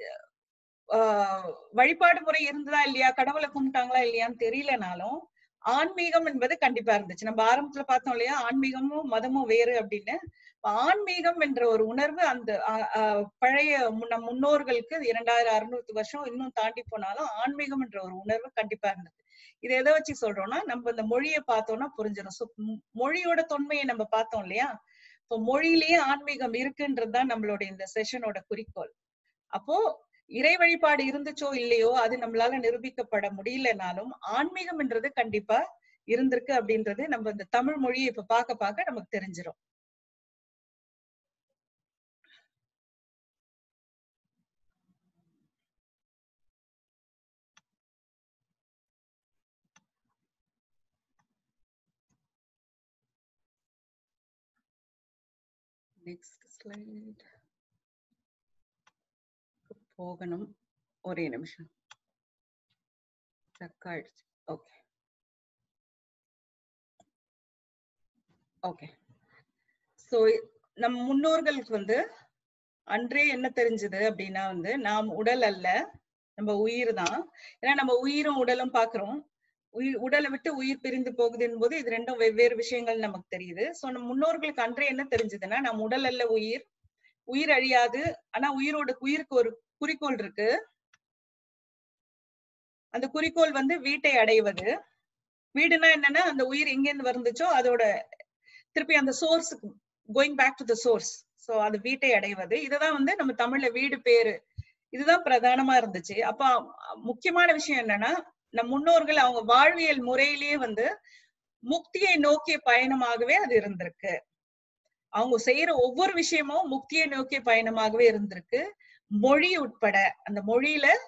வழிபாடு முறை இருந்ததா இல்லையா, கடவுளை கும்பிட்டாங்களா இல்லையான்னு தெரியலனாலும் ஆன்மீகம் என்பது கண்டிப்பா இருந்துச்சு. நம்ம ஆரம்பத்துல பார்த்தோம் இல்லையா, ஆன்மீகமும் மதமும் வேறு அப்படின்னு. ஆன்மீகம் என்ற ஒரு உணர்வு அந்த பழைய நம் முன்னோர்களுக்கு 2600 வருஷம் இன்னும் தாண்டி போனாலும் ஆன்மீகம் என்ற ஒரு உணர்வு கண்டிப்பா இருந்தது. இதை எதை வச்சு சொல்றோம்னா, நம்ம இந்த மொழியை பார்த்தோம்னா புரிஞ்சிடும். மொழியோட தொன்மையை நம்ம பார்த்தோம் இல்லையா, இப்போ மொழியிலேயே ஆன்மீகம் இருக்குன்றதுதான் நம்மளுடைய இந்த செஷனோட குறிக்கோள். அப்போ இறை வழிபாடு இருந்துச்சோ இல்லையோ அது நம்மளால நிரூபிக்கப்பட முடியலனாலும் ஆன்மீகம் என்றது கண்டிப்பா இருந்திருக்கு அப்படின்றது நம்ம இந்த தமிழ் மொழியை இப்ப பார்க்க பார்க்க நமக்கு தெரிஞ்சிடும். நெக்ஸ்ட் ஸ்லைட் போகணும், ஒரே நிமிஷம். Okay okay. சோ நம் முன்னோர்களுக்கு வந்து அன்றே என்ன தெரிஞ்சது அப்படின்னா வந்து நாம் உடல் அல்ல, நம்ம உயிர் தான். ஏன்னா நம்ம உயிரும் உடலும் பாக்குறோம். உடலை விட்டு உயிர் பிரிந்து போகுதுன்னு போது இது ரெண்டும் வெவ்வேறு விஷயங்கள் நமக்கு தெரியுது. சோ நம்ம முன்னோர்களுக்கு அன்றே என்ன தெரிஞ்சதுன்னா, நம்ம உடல் அல்ல உயிர், உயிர் அழியாது. ஆனா உயிருக்கு ஒரு குறிக்கோள் இருக்கு. அந்த குறிக்கோள் வந்து வீட்டை அடைவது. வீடுனா என்னன்னா அந்த உயிர் எங்கேருந்து வந்துச்சோ அதோட திருப்பி அந்த source, going back to the source. So அது வீட்டை அடைவது. இதுதான் வந்து நம்ம தமிழ்ல வீடு பேரு, இதுதான் பிரதானமா இருந்துச்சு. அப்ப முக்கியமான விஷயம் என்னன்னா, நம் முன்னோர்கள் அவங்க வாழ்வியல் முறையிலேயே வந்து முக்தியை நோக்கிய பயணமாகவே அது இருந்திருக்கு. அவங்க செய்யற ஒவ்வொரு விஷயமும் முக்தியை நோக்கிய பயணமாகவே இருந்திருக்கு. மொழி உட்பட அந்த மொழியில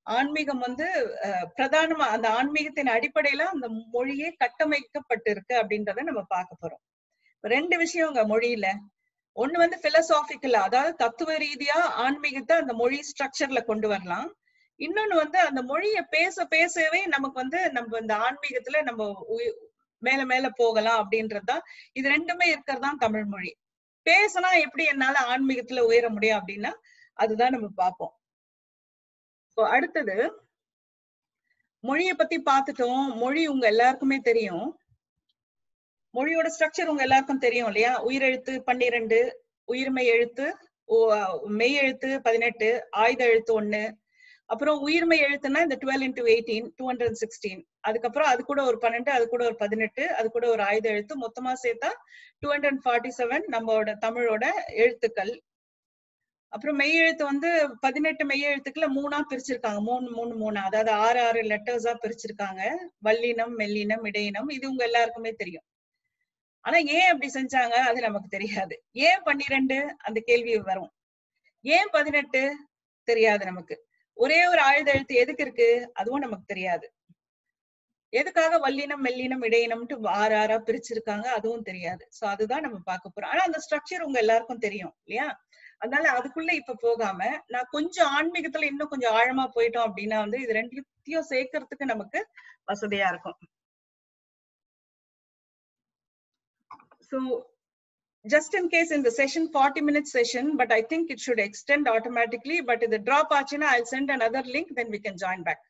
ஆன்மீகம் வந்து பிரதானமா அந்த ஆன்மீகத்தின் அடிப்படையில அந்த மொழியே கட்டமைக்கப்பட்டிருக்கு அப்படின்றத நம்ம பார்க்க போறோம். ரெண்டு விஷயங்க மொழியில. ஒண்ணு வந்து பிலசாபிக்கலா, அதாவது தத்துவ ரீதியா ஆன்மீகத்தை அந்த மொழி ஸ்ட்ரக்சர்ல கொண்டு வரலாம். இன்னொன்னு வந்து அந்த மொழியை பேச பேசவே நமக்கு வந்து நம்ம இந்த ஆன்மீகத்துல நம்ம மேல மேல போகலாம் அப்படின்றதுதான். இது ரெண்டுமே இருக்கிறதுதான் தமிழ் மொழி. பேசினா எப்படி என்னால ஆன்மீகத்துல உயர முடியும் அப்படின்னா அதுதான் நம்ம பார்ப்போம். அடுத்தது மொழியை பத்தி பார்த்துட்டோம். மொழி உங்க எல்லாருக்குமே தெரியும். மொழியோட ஸ்ட்ரக்சர் உங்க எல்லாருக்கும் தெரியும் இல்லையா? உயிரெழுத்து 12, உயிர்மெய் எழுத்து, மெய் எழுத்து 18, ஆயுத எழுத்து 1, அப்புறம் உயிர்மெய் எழுத்துன்னா இந்த 12 into 18 216. அதுக்கப்புறம் அது கூட ஒரு 12, அது கூட ஒரு 18, அது கூட ஒரு ஆயுத எழுத்து, மொத்தமா சேர்த்தா 247 நம்மளோட தமிழோட எழுத்துக்கள். அப்புறம் மெய் எழுத்து வந்து 18 மெய் எழுத்துக்களை 3ஆ பிரிச்சிருக்காங்க. 3 அதாவது 6 லெட்டர்ஸா பிரிச்சிருக்காங்க. வல்லினம், மெல்லினம், இடையினம். இது உங்க எல்லாருக்குமே தெரியும். ஆனா ஏன் அப்படி செஞ்சாங்க அது நமக்கு தெரியாது. ஏன் 12 அந்த கேள்வி வரும். ஏன் 18 தெரியாது நமக்கு. ஒரே ஒரு ஆயுத எழுத்து எதுக்கு இருக்கு அதுவும் நமக்கு தெரியாது. எதுக்காக வல்லினம், மெல்லினம், இடையினம்ட்டு 6 பிரிச்சிருக்காங்க அதுவும் தெரியாது. சோ அதுதான் நம்ம பார்க்க போறோம். ஆனா அந்த ஸ்ட்ரக்சர் உங்க எல்லாருக்கும் தெரியும் இல்லையா? அதனால அதுக்குள்ள இப்ப போகாம நான் கொஞ்சம் ஆன்மீகத்துல இன்னும் கொஞ்சம் ஆழமா போயிட்டோம் அப்படின்னா வந்து இது ரெண்டுத்தையும் சேர்க்கறதுக்கு நமக்கு வசதியா இருக்கும். So just in case in the session 40-minute session, but I think it should extend automatically, but if the drop aachina I'll send another link, then we can join back.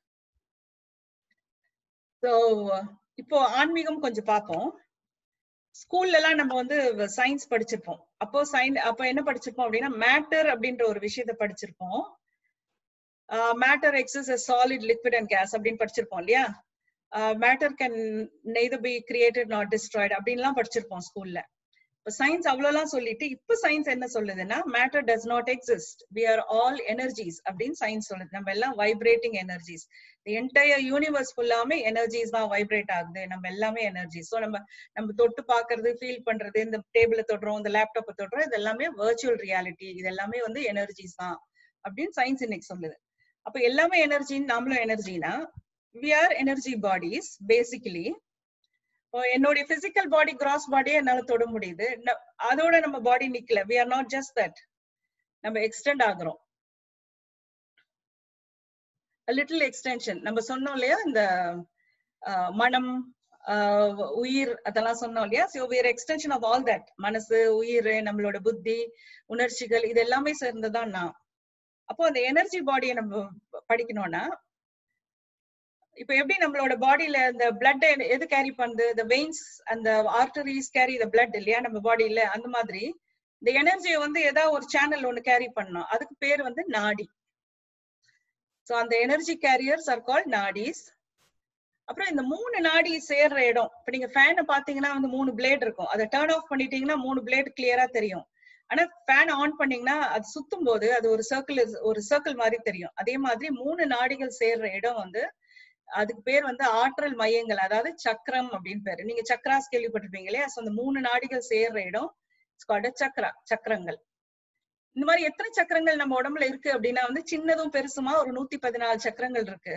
So இப்போ ஆன்மீகம் கொஞ்சம் பார்ப்போம். ஸ்கூல்ல எல்லாம் நம்ம வந்து science படிச்சிருப்போம். அப்போ என்ன படிச்சிருப்போம் அப்படின்னா மேட்டர் அப்படின்ற ஒரு விஷயத்த படிச்சிருப்போம். Matter exist as solid, liquid and gas அப்படின்னு படிச்சிருப்போம் இல்லையா? Matter can neither be created nor destroyed அப்படின்லாம் படிச்சிருப்போம் ஸ்கூல்ல. சயின்ஸ் அவ்வளவுலாம் சொல்லிட்டு இப்ப சயின்ஸ் என்ன சொல்லுதுன்னா matter does not exist, we are all energies அப்படின்னு சயின்ஸ் சொல்லுது. நம்ம எல்லாம் வைப்ரேட்டிங் எனர்ஜிஸ். என்டையர் யூனிவர்ஸ் ஃபுல்லாமே எனர்ஜிஸ் தான் வைப்ரேட் ஆகுது. நம்ம எல்லாமே எனர்ஜிஸ். ஸோ நம்ம தொட்டு பாக்குறது, ஃபீல் பண்றது, இந்த டேபிள தொடுறோம், இந்த லேப்டாப்பை தொடுறோம், இது எல்லாமே வர்ச்சுவல் ரியாலிட்டி. இது எல்லாமே வந்து எனர்ஜிஸ் தான் அப்படின்னு சயின்ஸ் இன்னைக்கு சொல்லுது. அப்ப எல்லாமே எனர்ஜின்னு நாமளும் எனர்ஜினா we are energy bodies basically. என்னோட பிசிக்கல் பாடி, கிராஸ் பாடியை என்னால தொட முடியுது. அதோட நம்ம பாடி நிக்கல. we are not just that. நம்ம எக்ஸ்டெண்ட் ஆகுறோம். a little extension. நம்ம சொன்னோம் இல்லையா இந்த மனம், உயிர் அதெல்லாம் சொன்னோம் இல்லையா? so we are extension of all that. மனசு, உயிர், நம்மளோட புத்தி, உணர்ச்சிகள் இது எல்லாமே சேர்ந்ததான் நான். அப்போ அந்த எனர்ஜி பாடியை நம்ம படிக்கணும்னா இப்ப எப்படி நம்மளோட பாடியில இந்த பிளட் எது கேரி பண்ணுது? the veins and the arteries carry the blood இல்லையா நம்ம பாடியில? அந்த மாதிரி இந்த எனர்ஜியை வந்து ஏதாவது ஒரு சேனல் ஒண்ணு கேரி பண்ணணும். அதுக்கு பேர் வந்து நாடி. சோ அந்த energy carriers are called nadis. அப்புறம் இந்த 3 நாடி சேர்ற இடம், இப்ப நீங்க ஃபேனை பாத்தீங்கன்னா வந்து 3 பிளேட் இருக்கும். அதை டர்ன் ஆஃப் பண்ணிட்டீங்கன்னா 3 பிளேட் கிளியரா தெரியும். ஆனா ஃபேன் ஆன் பண்ணீங்கன்னா அது சுத்தும் போது அது ஒரு சர்க்கிள் மாதிரி தெரியும். அதே மாதிரி 3 நாடிகள் சேர்ற இடம் வந்து அதுக்கு பேர் வந்து ஆற்றல் மையங்கள், அதாவது சக்கரம் அப்படின்னு பேரு. நீங்க சக்கராஸ் கேள்விப்பட்டிருப்பீங்க இல்லையா? அந்த 3 நாடிகள் சேர்ற இடம் சக்கரங்கள். இந்த மாதிரி எத்தனை சக்கரங்கள் நம்ம உடம்புல இருக்கு அப்படின்னா வந்து சின்னதும் பெருசுமா ஒரு 114 சக்கரங்கள் இருக்கு.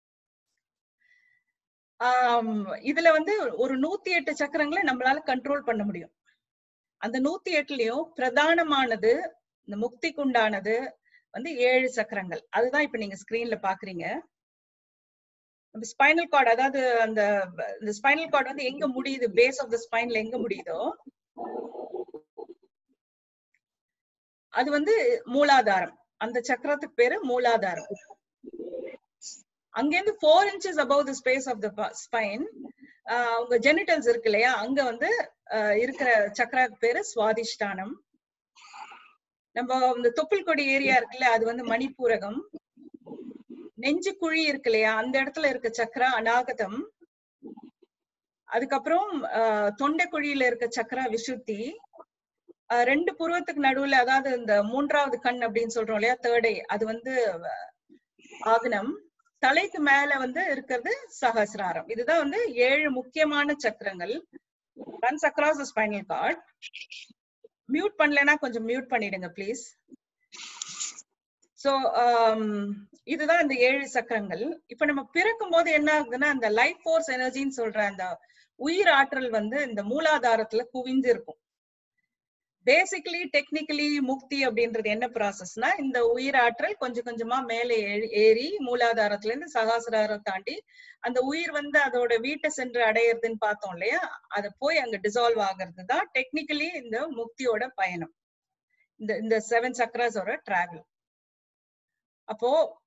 இதுல வந்து ஒரு 108 சக்கரங்களை நம்மளால கண்ட்ரோல் பண்ண முடியும். அந்த 108லயும் பிரதானமானது, இந்த முக்திக்கு உண்டானது வந்து 7 சக்கரங்கள். அதுதான் இப்ப நீங்க ஸ்கிரீன்ல பாக்குறீங்க. ஸ்பைனல் கார்டு, அதாவது அந்த ஸ்பைனல் கார்டு வந்து எங்க முடியுது, பேஸ் ஆஃப் த ஸ்பைன்ல எங்க முடியுதோ அது வந்து மூலாதாரம். அந்த சக்கரத்துக்கு பேரு மூலாதாரம். அங்கிருந்து 4 inches above the space of the spine உங்க ஜெனிட்டல்ஸ் இருக்கு இல்லையா, அங்க வந்து இருக்கிற சக்கராக்கு பேரு சுவாதிஷ்டானம். நம்ம இந்த தொப்புள் கொடி ஏரியா இருக்குல்ல, அது வந்து மணிப்பூரகம். நெஞ்சு குழி இருக்கு இல்லையா, அந்த இடத்துல இருக்க சக்கரா அநாகதம். அதுக்கப்புறம் தொண்டை குழியில இருக்க சக்கரா விசுத்தி. 2 புருவத்துக்கு நடுவுல, அதாவது இந்த 3வது கண் அப்படின்னு சொல்றோம் இல்லையா, தேர்ட் ஐ, அது வந்து ஆக்னம். தலைக்கு மேல வந்து இருக்கிறது சஹஸ்ராரம். இதுதான் வந்து 7 முக்கியமான சக்கரங்கள். runs across the spinal cord. Mute பண்ணலன்னா கொஞ்சம் மியூட் பண்ணிடுங்க ப்ளீஸ். சோ இதுதான் இந்த 7 சக்கரங்கள். இப்ப நம்ம பிறக்கும் போது என்ன ஆகுதுன்னா, அந்த லைஃப் ஃபோர்ஸ் எனர்ஜின்னு சொல்ற அந்த உயிர் ஆற்றல் வந்து இந்த மூலாதாரத்துல குவிந்து இருக்கும். பேசிக்கலி டெக்னிக்கலி முக்தி அப்படின்றது என்ன ப்ராசஸ்னா, இந்த உயிர் ஆற்றல் கொஞ்சம் கொஞ்சமா மேலே ஏறி மூலாதாரத்துல இருந்து சகாசராரம் தாண்டி அந்த உயிர் வந்து அதோட வீட்டை சென்று அடையிறதுன்னு பார்த்தோம் இல்லையா, அதை போய் அங்க டிசால்வ் ஆகுறது தான் டெக்னிக்கலி இந்த முக்தியோட பயணம், இந்த 7 சக்கராஸோட டிராவல். அப்போ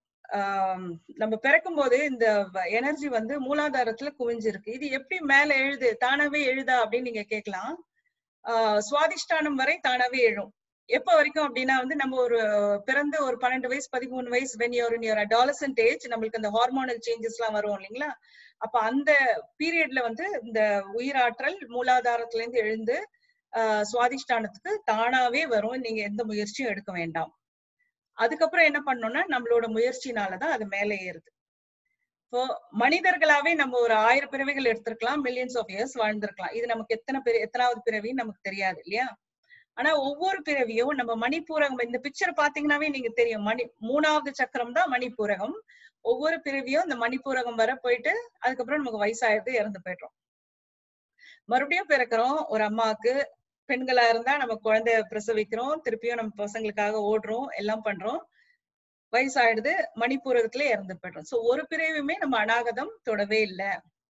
நம்ம பிறக்கும் போது இந்த எனர்ஜி வந்து மூலாதாரத்துல குவிஞ்சிருக்கு. இது எப்படி மேல எழுது, தானாவே எழுதா அப்படின்னு நீங்க கேட்கலாம். சுவாதிஷ்டானம் வரை தானாவே எழும். எப்ப வரைக்கும் அப்படின்னா வந்து நம்ம ஒரு பிறந்து ஒரு 12 வயசு 13 வயசு when you're in your adolescent age, நம்மளுக்கு அந்த ஹார்மோனல் சேஞ்சஸ் எல்லாம் வரும் இல்லைங்களா. அப்ப அந்த பீரியட்ல வந்து இந்த உயிராற்றல் மூலாதாரத்துல இருந்து எழுந்து சுவாதிஷ்டானத்துக்கு தானாவே வரும். நீங்க எந்த முயற்சியும் எடுக்க வேண்டாம். அதுக்கப்புறம் என்ன பண்ணோம்னா நம்மளோட முயற்சினாலதான் அது மேலே ஏறுது. இப்போ மனிதர்களாவே நம்ம ஒரு 1000 பிறவிகள் எடுத்திருக்கலாம், மில்லியன்ஸ் ஆஃப் இயர்ஸ் வாழ்ந்திருக்கலாம். இது நமக்கு எத்தனாவது பிறவின்னு நமக்கு தெரியாது இல்லையா. ஆனா ஒவ்வொரு பிறவியும் நம்ம மணிப்பூரகம், இந்த பிக்சர் பாத்தீங்கன்னாவே நீங்க தெரியும், 3வது சக்கரம் தான் மணிப்பூரகம். ஒவ்வொரு பிறவியும் இந்த மணிப்பூரகம் வர போயிட்டு அதுக்கப்புறம் நமக்கு வயசாயிடுது, இறந்து போயிடுறோம். மறுபடியும் பிறக்கிறோம். ஒரு அம்மாவுக்கு பெண்களா இருந்தா நம்ம குழந்தை பிரசவிக்கிறோம், திருப்பியும் நம்ம பசங்களுக்காக ஓடுறோம், எல்லாம் பண்றோம், வயசாயிடுது, மணிப்பூரகத்துல இறந்து போயிடுறோம். சோ ஒரு பிறவியுமே நம்ம அநாகதம் தொடவே இல்லை.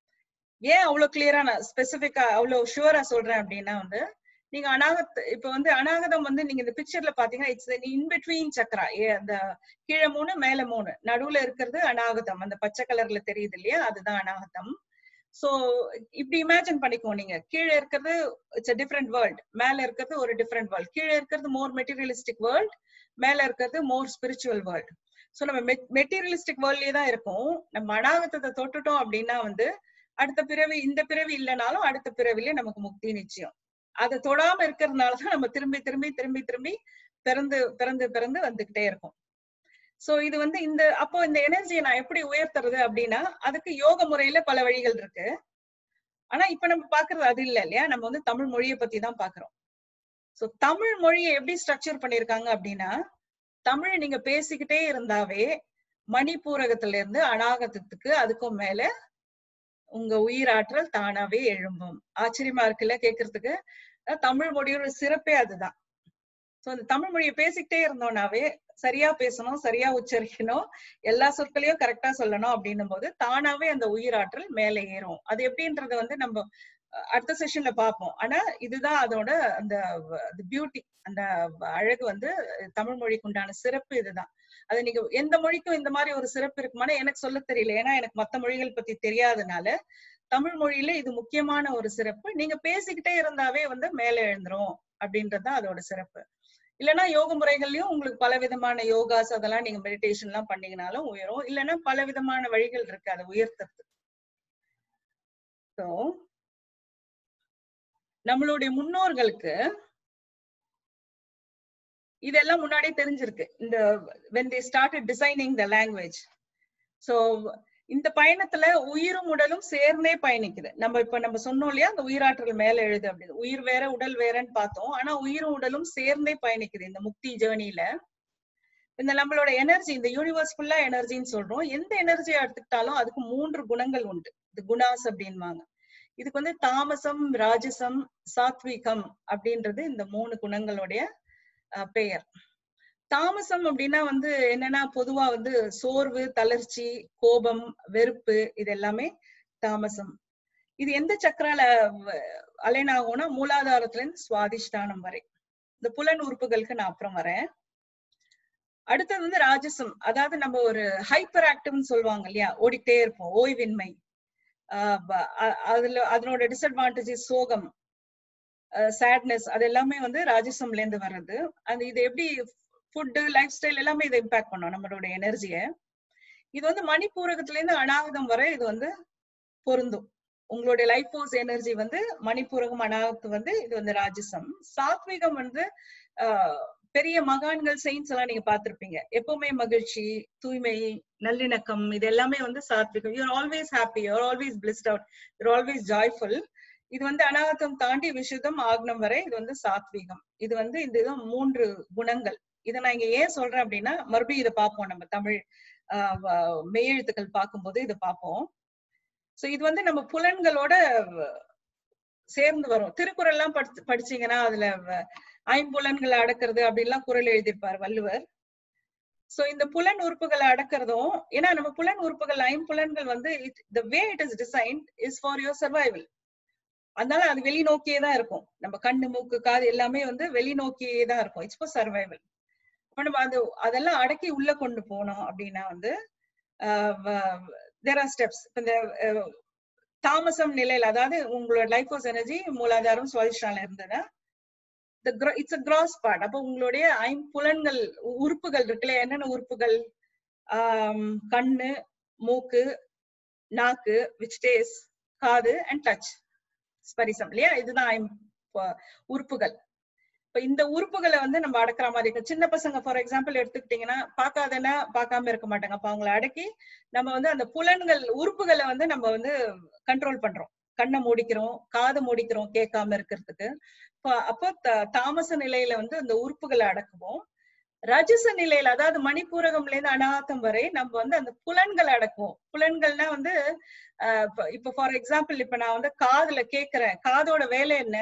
ஏன் அவ்வளவு கிளியரா நான் ஸ்பெசிபிக்கா அவ்வளவு ஷுவரா சொல்றேன் அப்படின்னா வந்து, நீங்க இப்ப வந்து அநாகதம் வந்து நீங்க இந்த பிக்சர்ல பாத்தீங்கன்னா இட்ஸ் இன் பிட்வீன் சக்கரா. அந்த கீழே 3 மேல 3 நடுவுல இருக்கிறது அநாகதம். அந்த பச்சை கலர்ல தெரியுது இல்லையா, அதுதான் அநாகதம். சோ இப்படி இமேஜின் பண்ணிக்குவோம். நீங்க கீழே இருக்கிறது இட்ஸ் a different world, மேல இருக்கிறது ஒரு டிஃபரெண்ட் வேர்ல்ட். கீழே இருக்கிறது மோர் மெட்டீரியலிஸ்டிக் வேர்ல்ட், மேல இருக்கிறது மோர் ஸ்பிரிச்சுவல் வேர்ல்ட். சோ நம்ம மெட்டீரியலிஸ்டிக் வேர்ல்ட்லயே தான் இருக்கும். நம்ம அநாகதத்தை தொட்டுட்டோம் அப்படின்னா வந்து அடுத்த பிறவி, இந்த பிறவி இல்லைனாலும் அடுத்த பிறவிலே நமக்கு முக்தி நிச்சயம். அதை தொடாம இருக்கிறதுனாலதான் நம்ம திரும்பி திரும்பி திரும்பி திரும்பி பிறந்து பிறந்து பிறந்து வந்துகிட்டே இருக்கும். சோ இது வந்து அப்போ இந்த எனர்ஜியை நான் எப்படி உயர்த்துறது அப்படின்னா, அதுக்கு யோக முறையில பல வழிகள் இருக்கு. ஆனா இப்ப நம்ம பாக்குறது அது இல்ல இல்லையா, நம்ம வந்து தமிழ் மொழியை பத்தி தான் பாக்குறோம். சோ தமிழ் மொழியை எப்படி ஸ்ட்ரக்சர் பண்ணிருக்காங்க அப்படின்னா, தமிழ் நீங்க பேசிக்கிட்டே இருந்தாவே மணிப்பூரகத்துல இருந்து அநாகதத்துக்கு அதுக்கும் மேல உங்க உயிராற்றல் தானாவே எழும்பும். ஆச்சரியமா இருக்குல்ல கேக்குறதுக்கு. தமிழ் மொழியோட சிறப்பே அதுதான். சோ அந்த தமிழ் மொழியை பேசிக்கிட்டே இருந்தோம்னாவே, சரியா பேசணும், சரியா உச்சரிக்கணும், எல்லா சொற்களையும் கரெக்டா சொல்லணும் அப்படின்னும் போது தானாவே அந்த உயிராற்றல் மேலே ஏறும். அது எப்படின்றத வந்து நம்ம அடுத்த செஷன்ல பார்ப்போம். ஆனா இதுதான் அதோட அந்த பியூட்டி, அந்த அழகு வந்து தமிழ் மொழிக்கு உண்டான சிறப்பு இதுதான். அது நீங்க எந்த மொழிக்கும் இந்த மாதிரி ஒரு சிறப்பு இருக்குமானா எனக்கு சொல்ல தெரியல. ஏன்னா எனக்கு மத்த மொழிகள் பத்தி தெரியாதனால தமிழ் மொழியில இது முக்கியமான ஒரு சிறப்பு. நீங்க பேசிக்கிட்டே இருந்தாவே வந்து மேலே எழுந்துரும் அப்படின்றதுதான் அதோட சிறப்பு. இல்லைன்னா யோக முறைகள்லயும் உங்களுக்கு பல விதமான யோகாஸ் அதெல்லாம் நீங்க மெடிடேஷன் எல்லாம் பண்ணீங்கனாலும் உயரும். இல்லைன்னா பல விதமான வழிகள் இருக்கு அதை உயர்த்துறது. ஸோ நம்மளுடைய முன்னோர்களுக்கு இதெல்லாம் முன்னாடியே தெரிஞ்சிருக்கு. இந்த when they started designing the language. So இந்த பயணத்துல உயிரும் உடலும் சேர்ந்தே பயணிக்குது. நம்ம சொன்னோம் இல்லையா, அந்த உயிராற்றல் மேல எழுது அப்படின்னு. உயிர் வேற உடல் வேறன்னு பார்த்தோம். ஆனா உயிரும் உடலும் சேர்ந்தே பயணிக்குது இந்த முக்தி ஜேர்னில. இந்த நம்மளோட எனர்ஜி, இந்த யூனிவர்ஸ் ஃபுல்லா எனர்ஜின்னு சொல்றோம். எந்த எனர்ஜியை எடுத்துக்கிட்டாலும் அதுக்கு 3 குணங்கள் உண்டு. இது குணாஸ் அப்படின்வாங்க. இதுக்கு வந்து தாமசம், ராஜசம், சாத்விகம் அப்படின்றது இந்த 3 குணங்களுடைய பெயர். தாமசம் அப்படின்னா வந்து என்னன்னா, பொதுவா வந்து சோர்வு, தளர்ச்சி, கோபம், வெறுப்பு, இது எல்லாமே தாமசம். இது எந்த சக்கரால அலைன் ஆகும்னா மூலாதாரத்துல இருந்து சுவாதிஷ்டானம் வரை. இந்த புலன் உறுப்புகளுக்கு நான் அப்புறம் வரேன். அடுத்தது வந்து ராஜசம். அதாவது நம்ம ஒரு ஹைப்பர் ஆக்டிவ்னு சொல்லுவாங்க இல்லையா, ஓடிட்டே இருப்போம், ஓய்வின்மை. அதனோட டிஸ்அட்வான்டேஜஸ் சோகம், சேட்னஸ், அது எல்லாமே வந்து ராஜசம்ல இருந்து வர்றது. இது எப்படி ஃபுட்டு, லைஃப் ஸ்டைல் எல்லாமே இதை இம்பாக்ட் பண்ணும் நம்மளோட எனர்ஜியை. இது வந்து மணிப்பூரகத்துல இருந்து அநாகதம் வரை இது வந்து பொருந்தும். உங்களுடைய லைஃப் ஃபோர்ஸ் எனர்ஜி வந்து மணிப்பூரகம், அநாகத்து வந்து இது வந்து ராஜசம். சாத்விகம் வந்து பெரிய மகான்கள், செயின்ஸ் எல்லாம் நீங்க பார்த்திருப்பீங்க. எப்பவுமே மகிழ்ச்சி, தூய்மை, நல்லிணக்கம், இது எல்லாமே வந்து சாத்விகம். You're always happy, you're always blissed out, you're always joyful. இது வந்து அநாகதம் தாண்டி விஷுதம், ஆக்னம் வரை இது வந்து சாத்விகம். இது வந்து இந்த 3 குணங்கள். இதை நான் இங்க ஏன் சொல்றேன் அப்படின்னா, மறுபடியும் இதை பார்ப்போம் நம்ம தமிழ் மெய்யெழுத்துக்கள் பார்க்கும்போது இதை பார்ப்போம். சோ இது வந்து நம்ம புலன்களோட சேர்ந்து வரும். திருக்குறள் எல்லாம் படிச்சீங்கன்னா அதுல ஐம்புலன்களை அடக்கிறது அப்படின்லாம் குறள் எழுதியிருப்பார் வள்ளுவர். சோ இந்த புலன் உறுப்புகளை அடக்கிறதும், ஏன்னா நம்ம புலன் உறுப்புகள் ஐம்புலன்கள் வந்து the way it is designed is for your survival. அதனால அது வெளிநோக்கியே தான் இருக்கும். நம்ம கண்ணு மூக்கு காது எல்லாமே வந்து வெளிநோக்கியே தான் இருக்கும். It's for survival. அப்ப நம்ம அதெல்லாம் அடக்கி உள்ள கொண்டு போனோம் அப்படின்னா வந்து there are steps. இந்த தாமசம் நிலையில, அதாவது உங்களோட லைஃப் ஃபோர்ஸ் எனர்ஜி மூலாதாரம் சுவாதிஷ்டானம் இருந்ததுன்னா இட்ஸ் a gross part. அப்ப உங்களுடைய ஐம்புலன்கள் உறுப்புகள் இருக்குல்ல, என்னென்ன உறுப்புகள்? கண்ணு, மூக்கு, நாக்கு, which taste, காது and touch, ஸ்பரிசம் இல்லையா? இதுதான் உறுப்புகள். இப்ப இந்த உறுப்புகளை வந்து நம்ம அடக்கிற மாதிரி இருக்கு. சின்ன பசங்க ஃபார் எக்ஸாம்பிள் எடுத்துக்கிட்டீங்கன்னா, பார்க்காதன்னா பார்க்காம இருக்க மாட்டாங்க. அப்ப அவங்களை அடக்கி நம்ம வந்து அந்த புலன்கள் உறுப்புகளை வந்து நம்ம வந்து கண்ட்ரோல் பண்றோம். கண்ணை மூடிக்கிறோம், காது மூடிக்கிறோம் கேட்காம இருக்கிறதுக்கு. அப்போ தாமச நிலையில வந்து அந்த உறுப்புகளை அடக்குவோம். ரஜச நிலையில, அதாவது மணிப்பூரகம்ல இருந்து அனாத்தம் வரை நம்ம வந்து அந்த புலன்களை அடக்குவோம். புலன்கள்னா வந்து இப்ப ஃபார் எக்ஸாம்பிள் இப்ப நான் வந்து காதுல கேட்கிறேன். காதோட வேலை என்ன?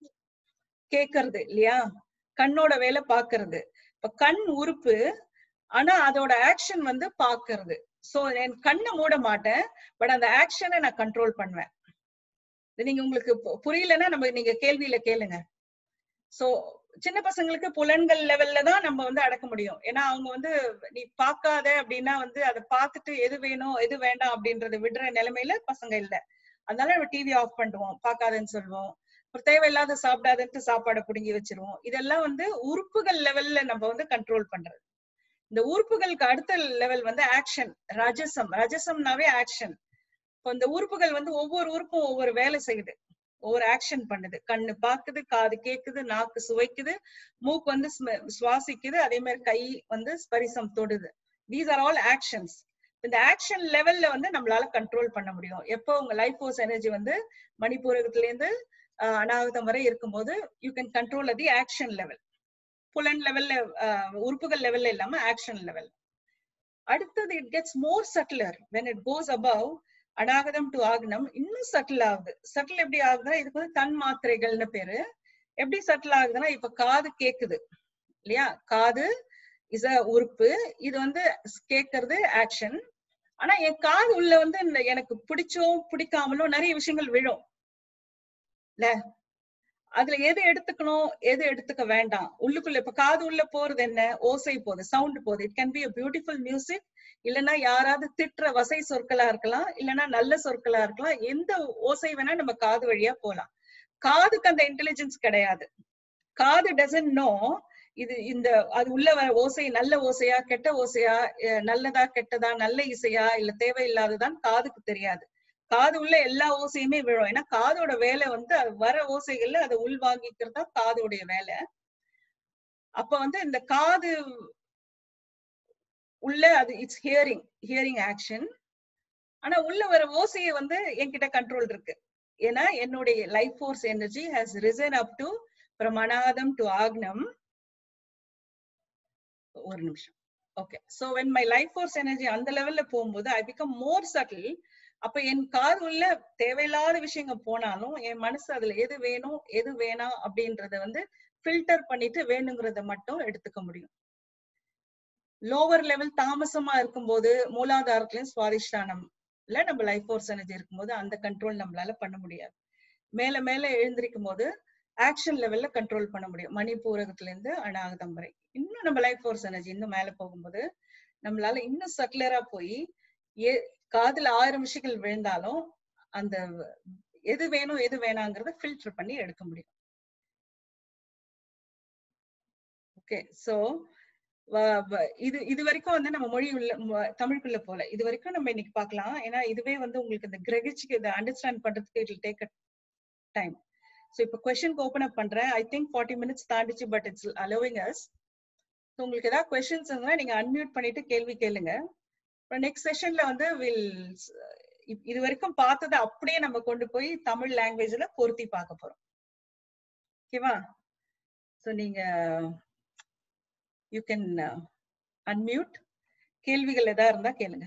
கேட்கறது இல்லையா? கண்ணோட வேலை பாக்குறது. இப்ப கண் உறுப்பு, ஆனா அதோட ஆக்ஷன் வந்து பாக்குறது. சோ என் கண்ணை மூட மாட்டேன், பட் அந்த ஆக்ஷனை நான் கண்ட்ரோல் பண்ணுவேன். நீங்க உங்களுக்கு புரியலன்னா நீங்க கேள்வியில கேளுங்க. சோ சின்ன பசங்களுக்கு புலன்கள் லெவல்ல தான் நம்ம வந்து அடக்க முடியும். ஏன்னா அவங்க வந்து நீ பார்க்காத அப்படின்னா வந்து அதை பார்த்துட்டு எது வேணும் எது வேண்டாம் அப்படின்றத விடுற நிலைமையில பசங்க இல்ல. அதனால நம்ம டிவி ஆஃப் பண்ணுவோம், பார்க்காதன்னு சொல்லுவோம். ஒரு தேவையில்லாத சாப்பிடாதுன்ட்டு சாப்பாடை புடுங்கி வச்சிருவோம். இதெல்லாம் வந்து உறுப்புகள் லெவல்ல நம்ம வந்து கண்ட்ரோல் பண்றது. இந்த உறுப்புகளுக்கு அடுத்த லெவல் வந்து ஆக்ஷன், ரஜசம். ரஜசம்னாவே ஆக்ஷன். இப்போ இந்த உறுப்புகள் வந்து ஒவ்வொரு உறுப்பும் ஒவ்வொரு வேலை செய்யுது, ஒவ்வொரு ஆக்ஷன் பண்ணுது. கண்ணு பாக்குது, காது கேக்குது, நாக்கு சுவைக்குது, மூக்கு வந்து சுவாசிக்குது, அதே மாதிரி கை வந்து ஸ்பரிசம் தொடுது. These are all actions. இந்த ஆக்ஷன் லெவல்ல வந்து நம்மளால கண்ட்ரோல் பண்ண முடியும். எப்போ உங்க லைஃப் ஃபோர்ஸ் எனர்ஜி வந்து மணிப்பூரகத்துல இருந்து அனாகதம் வரை இருக்கும்போது you can control the action level. புலன் லெவல்ல, உறுப்புகள் லெவல்ல இல்லாம ஆக்ஷன் லெவல். அடுத்தது it gets more subtler when it goes above Anahatam to Agnam. இன்னும் சட்டில் ஆகுது. சட்டில் எப்படி ஆகுதுன்னா, இதுக்கு வந்து தன் மாத்திரைகள்னு பேரு. எப்படி சட்டில் ஆகுதுன்னா, இப்ப காது கேக்குது இல்லையா? காது இஸ் அ உறுப்பு. இது வந்து கேட்கறது ஆக்ஷன். ஆனா என் காது உள்ள வந்து எனக்கு பிடிச்சோ பிடிக்காமலோ நிறைய விஷயங்கள் விழும் இல்ல? அதுல எது எடுத்துக்கணும் எது எடுத்துக்க வேண்டாம், உள்ளுக்குள்ள இப்ப காது உள்ள போறது என்ன? ஓசை போகுது, சவுண்ட் போகுது. It can be a beautiful music, இல்லைன்னா யாராவது திட்டுற வசை சொற்களா இருக்கலாம், இல்லைன்னா நல்ல சொற்களா இருக்கலாம். எந்த ஓசை வேணா நம்ம காது வழியா போலாம். காதுக்கு அந்த இன்டெலிஜென்ஸ் கிடையாது. காது டசன்ட் நோ இது இந்த அது உள்ள வர ஓசை நல்ல ஓசையா கெட்ட ஓசையா, நல்லதா கெட்டதா, நல்ல இசையா இல்ல தேவையில்லாததான் காதுக்கு தெரியாது. காது உள்ள எல்லா ஓசையுமே விழும். ஏன்னா காதோட வேலை வந்து வர ஓசைகள்ல அதை உள்வாங்கிக்கிறது தான் காதோடைய வேலை. அப்ப வந்து இந்த காது உள்ள அது இட்ஸ் ஹியரிங் ஆக்ஷன். ஆனா உள்ள வர ஓசையை வந்து என்கிட்ட கண்ட்ரோல் இருக்கு. ஏன்னா என்னுடைய life force energy has risen up to from Anahatam to Agnam. ஒரு நிமிஷம். Okay, so when my life force energy அந்த லெவல்ல போகும்போது I become more subtle. அப்ப என் காது உள்ள தேவையில்லாத விஷயங்கள் போனாலும் என் மனசு அதுல எது வேணும் எது வேணாம் அப்படின்றத வந்து ஃபில்டர் பண்ணிட்டு வேணுங்கிறத மட்டும் எடுத்துக்க முடியும். லோவர் லெவல் தாமசமா இருக்கும்போது மூலாதாரத்திலயும் சுவாதிஷ்டானம்ல நம்ம லைஃப் ஃபோர்ஸ் எனர்ஜி இருக்கும்போது அந்த கண்ட்ரோல் நம்மளால பண்ண முடியாது. மேல மேல எழுந்திருக்கும் போது ஆக்ஷன் லெவல்ல கண்ட்ரோல் பண்ண முடியும். மணிப்பூரகத்துல இருந்து அனாகதம் வரை. இன்னும் நம்ம லைஃப் ஃபோர்ஸ் எனர்ஜி இன்னும் மேல போகும்போது நம்மளால இன்னும் சட்டிலரா போய் காதுல 1000 விஷயங்கள் விழுந்தாலும் அந்த எது வேணும் எது வேணாங்கிறத ஃபில்டர் பண்ணி எடுக்க முடியும். ஓகே, சோ இது வரைக்கும் வந்து நம்ம மொழி உள்ள தமிழுக்குள்ள போல இது வரைக்கும் நம்ம இன்னைக்கு பார்க்கலாம். ஏன்னா இதுவே வந்து உங்களுக்கு இந்த கிரகிச்சுக்கு இதை அண்டர்ஸ்டாண்ட் பண்றதுக்கு it will take time. So இப்ப கொஸ்டினுக்கு ஓபன் அப் பண்றேன். ஐ திங்க் 40 minutes தாண்டிச்சு, but it's allowing us. So உங்களுக்கு ஏதாவது கொஸ்டின்ஸ் இருந்தா நீங்க அன்மியூட் பண்ணிட்டு கேள்வி கேளுங்க. நெக்ஸ்ட் செஷன்ல வந்து இது வரைக்கும் பார்த்ததை அப்படியே நம்ம கொண்டு போய் தமிழ் லாங்குவேஜ்ல பொருத்தி பார்க்க போறோம். ஓகேவா? சோ நீங்க யூ கேன் அன்மியூட். கேள்விகள் எதா இருந்தா கேளுங்க.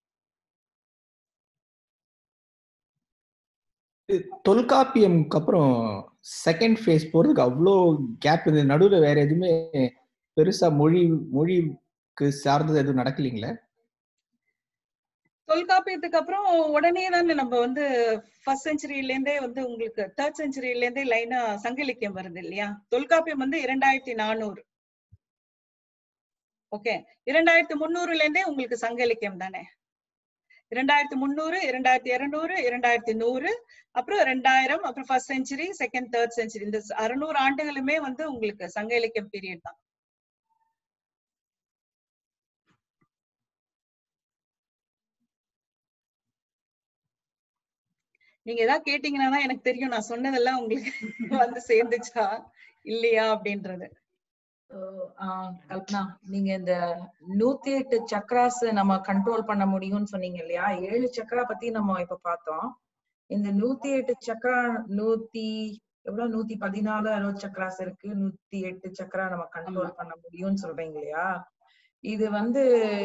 தொல்காப்பியம்க்கு அப்புறம் செகண்ட் ஃபேஸ் போறதுக்கு அவ்வளோ கேப் இந்த நடுவில் வேற எதுவுமே பெருசா மொழிக்கு சார்ந்தது எதுவும் நடக்கலீங்களா? தொல்காப்பியத்துக்கு அப்புறம் உடனே தானே நம்ம வந்து ஃபர்ஸ்ட் செஞ்சுரியில இருந்தே வந்து உங்களுக்கு தேர்ட் செஞ்சுரியில இருந்தே லைனா சங்க இலக்கியம் வருது இல்லையா? தொல்காப்பியம் வந்து 2400. ஓகே, 2300ல இருந்தே உங்களுக்கு சங்க இலக்கியம் தானே. 2300, 2200, 2100, அப்புறம் 2000, அப்புறம் first century, second, third century, இந்த 600 ஆண்டுகளுமே வந்து உங்களுக்கு சங்க இலக்கியம் பீரியட் தான். நீங்க ஏதாவது கேட்டீங்கன்னா எனக்கு தெரியும் நான் சொன்னதெல்லாம் உங்களுக்கு வந்து சேர்ந்துச்சா இல்லையா அப்படின்றது. கல்பனா, நீங்க இந்த 108 சக்ராஸ் நம்ம கண்ட்ரோல் பண்ண முடியும்னு சொன்னீங்க இல்லையா? 7 சக்ரா பத்தி நம்ம இப்ப பார்த்தோம். இந்த 108 சக்ரா 114 அறுபது சக்ராஸ் இருக்கு. 108 சக்ரா நம்ம கண்ட்ரோல் பண்ண முடியும்னு சொல்றீங்க இல்லையா? இது வந்து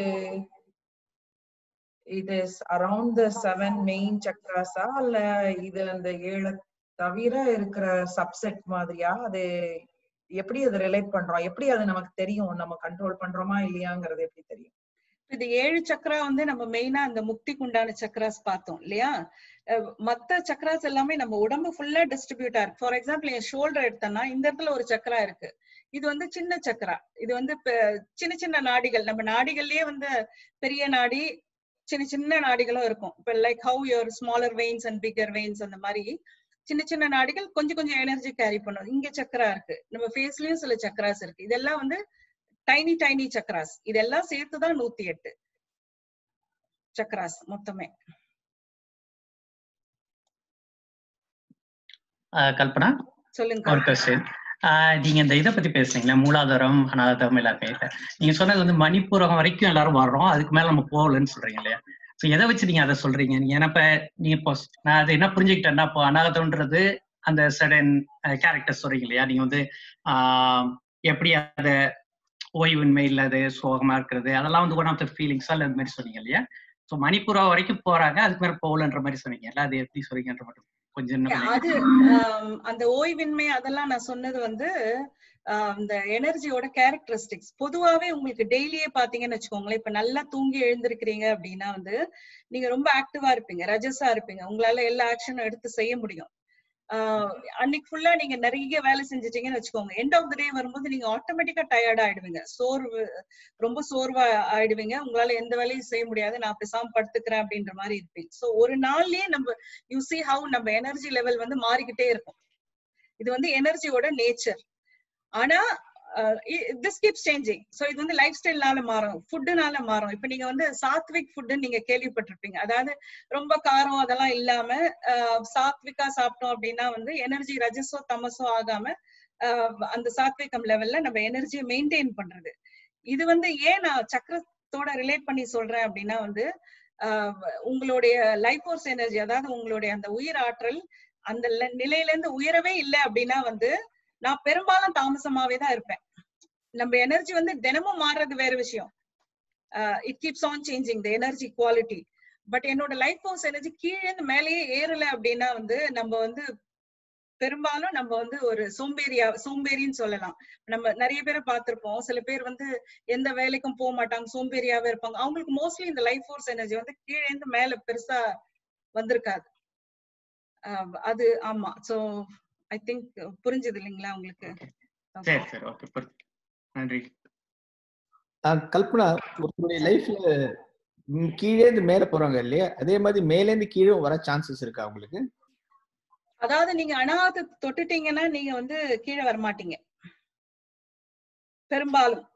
it is around the 7 main chakras இல்ல இது அந்த 7 தவிர இருக்கிற சப்செட் மாதிரியா? அது எப்படி அதை ரிலேட் பண்றோம்? எப்படி அது நமக்கு தெரியும் நம்ம கண்ட்ரோல் பண்றோமா இல்லையாங்கிறது எப்படி தெரியும்? இது 7 சக்ரா வந்து நம்ம மெயினா அந்த முக்திக்கு உண்டான சக்ராஸ் பார்த்தோம் இல்லையா? மத்த சக்ராஸ் எல்லாமே நம்ம உடம்பு ஃபுல்லா டிஸ்ட்ரிபியூட்டா இருக்கு. ஃபார் எக்ஸாம்பிள் என் ஷோல்டர் எடுத்தோம்னா இந்த இடத்துல ஒரு சக்ரா இருக்கு. இது வந்து சின்ன சக்ரா. இது வந்து சின்ன சின்ன நாடிகள். நம்ம நாடிகள்லயே வந்து பெரிய நாடி, சின்ன சின்ன நாடிகளும் இருக்கும். இப்ப like how your smaller veins and bigger veins, அந்த மாதிரி சின்ன சின்ன நாடிகள் கொஞ்சம் கொஞ்சம் எனர்ஜி கேரி பண்ணும். இங்க சக்ரா இருக்கு. நம்ம ஃபேஸ்லயும் சில சக்ராஸ் இருக்கு. இதெல்லாம் வந்து டைனி டைனி சக்ராஸ். இதெல்லாம் சேர்த்துதான் 108 சக்ராஸ் மொத்தமே. கல்பனா, சொல்லுங்க. ஒரு கொஸ்டின். நீங்க இந்த இதை பத்தி பேசுறீங்களா, மூலாதாரம் அனாதாரம் எல்லாருமே. நீங்க சொன்னது வந்து மணிப்பூரகம் வரைக்கும் எல்லாரும் வர்றோம், அதுக்கு மேல நம்ம போகலன்னு சொல்றீங்க இல்லையா? ஸோ எதை வச்சு நீங்க அதை சொல்றீங்க? ஏன்னா இப்ப நீங்க இப்போ நான் அதை என்ன புரிஞ்சுக்கிட்டேன்னா, இப்போ அனாகதம்ன்றது அந்த சடன் கேரக்டர் சொல்றீங்க இல்லையா? நீங்க வந்து எப்படி அதை ஓய்வின்மை இல்லாது சோகமா இருக்கிறது, அதெல்லாம் வந்து ஒன் ஆஃப் த ஃபீலிங்ஸா இல்லை அது மாதிரி சொன்னீங்க இல்லையா? ஸோ மணிப்பூரா வரைக்கும் போறாங்க, அதுக்கு மேல போகலன்ற மாதிரி சொன்னீங்க இல்ல? அது எப்படி சொல்றீங்கன்ற மட்டும் கொஞ்சம். அது அந்த ஓய்வின்மை அதெல்லாம் நான் சொன்னது வந்து அந்த எனர்ஜியோட கேரக்டரிஸ்டிக்ஸ். பொதுவாவே உங்களுக்கு டெய்லியே பாத்தீங்கன்னு வச்சுக்கோங்களேன், இப்ப நல்லா தூங்கி எழுந்திருக்கிறீங்க அப்படின்னா வந்து நீங்க ரொம்ப ஆக்டிவா இருப்பீங்க, ரஜஸா இருப்பீங்க, உங்களால எல்லா ஆக்ஷனும் எடுத்து செய்ய முடியும். அன்னைக்கு ஃபுல்லா நீங்க நிறைய வேலை செஞ்சுட்டீங்கன்னு வச்சுக்கோங்க, எண்ட் ஆஃப் த டே வரும்போது நீங்க ஆட்டோமேட்டிக்கா டயர்ட் ஆயிடுவீங்க, ரொம்ப சோர்வா ஆயிடுவீங்க, உங்களால எந்த வேலையும் செய்ய முடியாது, நான் பேசாம படுத்துக்கிறேன் அப்படின்ற மாதிரி இருப்பீங்க. சோ ஒரு நாள்லயே நம்ம யூ see how நம்ம எனர்ஜி லெவல் வந்து மாறிக்கிட்டே இருக்கும். இது வந்து எனர்ஜியோட நேச்சர். ஆனா this keeps changing. So இது வந்து லைஃப் ஸ்டைல்னால மாறும், ஃபுட்டுனால மாறும். இப்ப நீங்க வந்து சாத்விக் ஃபுட்டு நீங்க கேள்விப்பட்டிருப்பீங்க. அதாவது ரொம்ப காரம் அதெல்லாம் இல்லாம சாத்விக்கா சாப்பிட்டோம் அப்படின்னா வந்து எனர்ஜி ரஜஸோ தமசோ ஆகாம அந்த சாத்விகம் லெவல்ல நம்ம எனர்ஜியை மெயின்டைன் பண்றது. இது வந்து ஏன் நான் சக்கரத்தோட ரிலேட் பண்ணி சொல்றேன் அப்படின்னா வந்து உங்களுடைய லைஃப் ஃபோர்ஸ் எனர்ஜி, அதாவது உங்களுடைய அந்த உயிர் ஆற்றல் அந்த நிலையில இருந்து உயரவே இல்லை அப்படின்னா வந்து நான் பெரும்பாலும் தாமசமாவே தான் இருப்பேன். நம்ம எனர்ஜி வந்து தினமும் மாறுறது வேற விஷயம். It keeps on changing the energy quality. But என்னோட லைஃப் ஃபோர்ஸ் எனர்ஜி கீழே இருந்து மேலேயே ஏறல அப்படின்னா வந்து நம்ம வந்து பெரும்பாலும் நம்ம வந்து ஒரு சோம்பேறின்னு சொல்லலாம். நம்ம நிறைய பேரை பார்த்திருப்போம். சில பேர் வந்து எந்த வேலைக்கும் போக மாட்டாங்க, சோம்பேறியாவே இருப்பாங்க. அவங்களுக்கு மோஸ்ட்லி இந்த லைஃப் ஃபோர்ஸ் எனர்ஜி வந்து கீழே இருந்து மேல பெருசா வந்திருக்காது. அது ஆமா. சோ ஐ திங்க் புரிஞ்சது இல்லைங்களா உங்களுக்கு? சரி சரி, ஓகே, புரியுது. நன்றி. கல்பனா, ஒருத்தருடைய லைஃப்ல கீழே இருந்து மேல போறாங்க இல்லையா, அதே மாதிரி மேல இருந்து கீழே வர சான்சஸ் இருக்கா உங்களுக்கு? அதாவது நீங்க அனாதை தொட்டுட்டீங்கன்னா நீங்க வந்து கீழே வரமாட்டீங்க பெரும்பாலும்.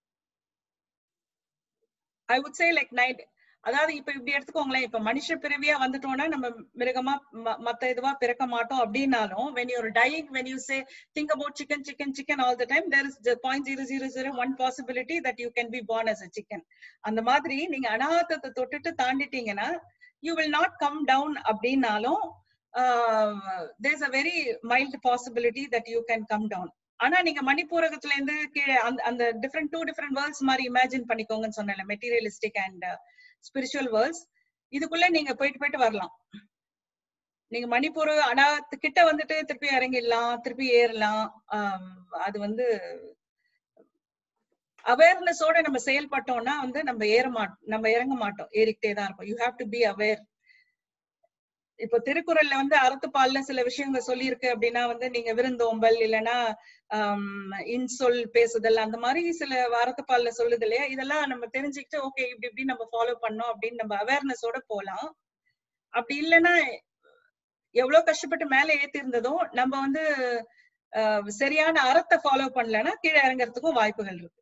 I would say like night. அதாவது இப்ப இப்படி எடுத்துக்கோங்களேன், இப்ப மனுஷ பிறவியா வந்துட்டோம்னா நம்ம மிருகமா மத்த இதுவா பிறக்க மாட்டோம் அப்படின்னாலும் when you're dying, when you say think about chicken all the time, there is 0.0001 possibility that you can be born as a chicken. அந்த மாதிரி நீங்க அனாதத்தை தொட்டுட்டு தாண்டிட்டீங்கன்னா you will not come down அப்படின்னாலும் there's a very mild possibility that you can come down. ஆனா நீங்க மணிப்பூரகத்துல இருந்து கீழே அந்த டிஃப்ரெண்ட் 2 டிஃப்ரெண்ட் வேர்ல்ட்ஸ் மாதிரி இமேஜின் பண்ணிக்கோங்கன்னு சொன்னேன்ல, மெட்டீரியலிஸ்டிக் அண்ட் ஸ்பிரிச்சுவல் வேர்ல்ட்ஸ். இதுக்குள்ள நீங்க போயிட்டு வரலாம். நீங்க மணிப்பூர் கிட்ட வந்துட்டு திருப்பி இறங்கிடலாம், திருப்பி ஏறலாம். அது வந்து அவேர்னஸோட நம்ம செயல்பட்டோம்னா வந்து நம்ம இறங்க மாட்டோம், ஏறிக்கிட்டே தான் இருப்போம். You have to be aware. இப்போ திருக்குறள்ல வந்து அறத்துப்பால்ல சில விஷயங்கள் சொல்லியிருக்கு அப்படின்னா வந்து நீங்க விருந்தோம்பல் இல்லைன்னா இன்சொல் பேசுதல் அந்த மாதிரி சில அறத்துப்பால்ல சொல்லுது இல்லையா, இதெல்லாம் நம்ம தெரிஞ்சுக்கிட்டு ஓகே இப்படி நம்ம ஃபாலோ பண்ணோம் அப்படின்னு நம்ம அவேர்னஸோட போலாம். அப்படி இல்லைன்னா எவ்வளவு கஷ்டப்பட்டு மேல ஏத்தி இருந்ததும் நம்ம வந்து சரியான அறத்தை ஃபாலோ பண்ணலன்னா கீழே இறங்குறதுக்கும் வாய்ப்புகள் இருக்கு.